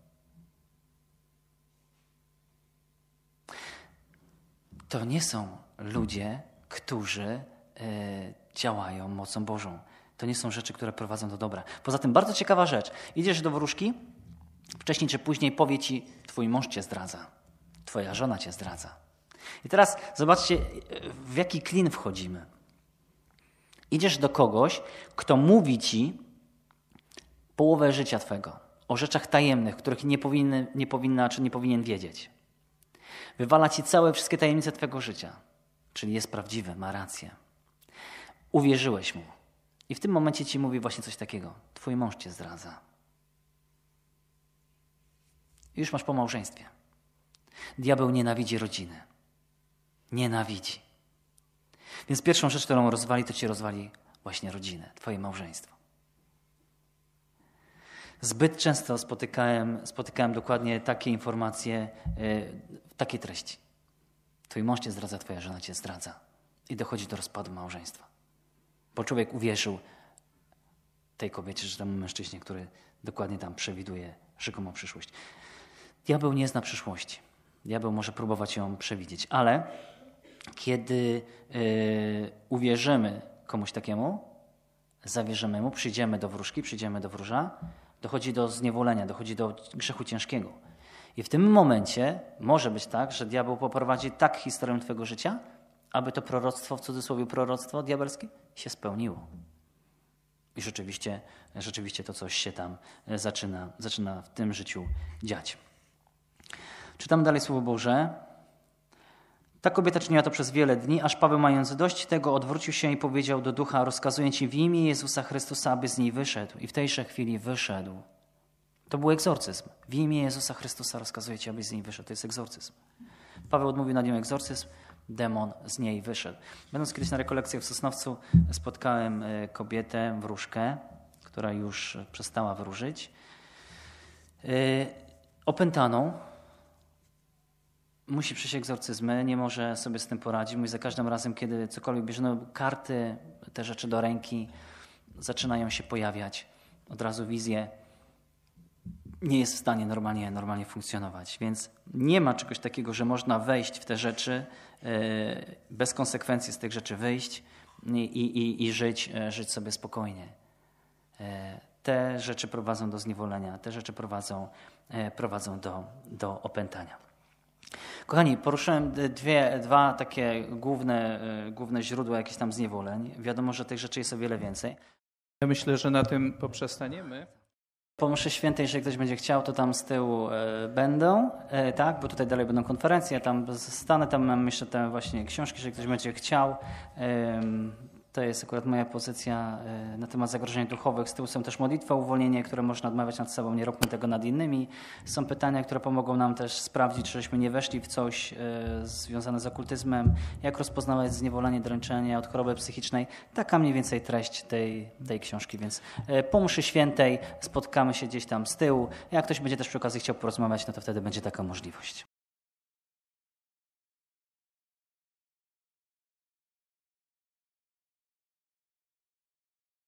To nie są ludzie, którzy y, działają mocą Bożą. To nie są rzeczy, które prowadzą do dobra. Poza tym bardzo ciekawa rzecz. Idziesz do wróżki, wcześniej czy później powie ci, twój mąż cię zdradza, twoja żona cię zdradza. I teraz zobaczcie, w jaki klin wchodzimy. Idziesz do kogoś, kto mówi ci połowę życia twego o rzeczach tajemnych, których nie, powinny, nie powinna czy nie powinien wiedzieć. Wywala ci całe wszystkie tajemnice twego życia, czyli jest prawdziwy, ma rację. Uwierzyłeś mu. I w tym momencie ci mówi właśnie coś takiego. Twój mąż cię zdradza. I już masz po małżeństwie. Diabeł nienawidzi rodziny. Nienawidzi. Więc pierwszą rzecz, którą rozwali, to ci rozwali właśnie rodzinę, twoje małżeństwo. Zbyt często spotykałem, spotykałem dokładnie takie informacje w takiej treści. Twój mąż cię zdradza, twoja żona cię zdradza. I dochodzi do rozpadu małżeństwa. Bo człowiek uwierzył tej kobiecie, czy temu mężczyźnie, który dokładnie tam przewiduje rzekomą przyszłość. Diabeł nie zna przyszłości. Diabeł może próbować ją przewidzieć, ale kiedy yy, uwierzymy komuś takiemu, zawierzymy mu, przyjdziemy do wróżki, przyjdziemy do wróża, dochodzi do zniewolenia, dochodzi do grzechu ciężkiego. I w tym momencie może być tak, że diabeł poprowadzi tak historię twojego życia, aby to proroctwo, w cudzysłowie proroctwo diabelskie, się spełniło. I rzeczywiście, rzeczywiście to coś się tam zaczyna, zaczyna w tym życiu dziać. Czytam dalej Słowo Boże. Ta kobieta czyniła to przez wiele dni, aż Paweł, mając dość tego, odwrócił się i powiedział do ducha, rozkazuję ci w imię Jezusa Chrystusa, aby z niej wyszedł. I w tejże chwili wyszedł. To był egzorcyzm. W imię Jezusa Chrystusa rozkazuję ci, abyś z niej wyszedł. To jest egzorcyzm. Paweł odmówił nad nią egzorcyzm, demon z niej wyszedł. Będąc kiedyś na rekolekcjach w Sosnowcu, spotkałem kobietę, wróżkę, która już przestała wróżyć, opętaną, musi przejść egzorcyzmy, nie może sobie z tym poradzić. Mówi, za każdym razem, kiedy cokolwiek bierze, no, karty, te rzeczy do ręki zaczynają się pojawiać. Od razu wizje. Nie jest w stanie normalnie, normalnie funkcjonować. Więc nie ma czegoś takiego, że można wejść w te rzeczy, yy, bez konsekwencji z tych rzeczy wyjść i, i, i żyć, yy, żyć sobie spokojnie. Yy, te rzeczy prowadzą do zniewolenia, te rzeczy prowadzą, yy, prowadzą do, do opętania. Kochani, poruszyłem dwie, dwa takie główne, yy, główne źródła jakichś tam zniewoleń. Wiadomo, że tych rzeczy jest o wiele więcej. Ja myślę, że na tym poprzestaniemy. Po mszy świętej, jeżeli ktoś będzie chciał, to tam z tyłu e, będą, e, tak, bo tutaj dalej będą konferencje, ja tam stanę, tam mam jeszcze te właśnie książki, jeżeli ktoś będzie chciał. E, to jest akurat moja pozycja e, na temat zagrożeń duchowych. Z tyłu są też modlitwy o uwolnienie, które można odmawiać nad sobą, nie róbmy tego nad innymi. Są pytania, które pomogą nam też sprawdzić, czy żeśmy nie weszli w coś e, związane z okultyzmem, jak rozpoznawać zniewolenie, dręczenie od choroby psychicznej. Taka mniej więcej treść tej, tej książki, więc e, po mszy świętej spotkamy się gdzieś tam z tyłu. Jak ktoś będzie też przy okazji chciał porozmawiać, no to wtedy będzie taka możliwość.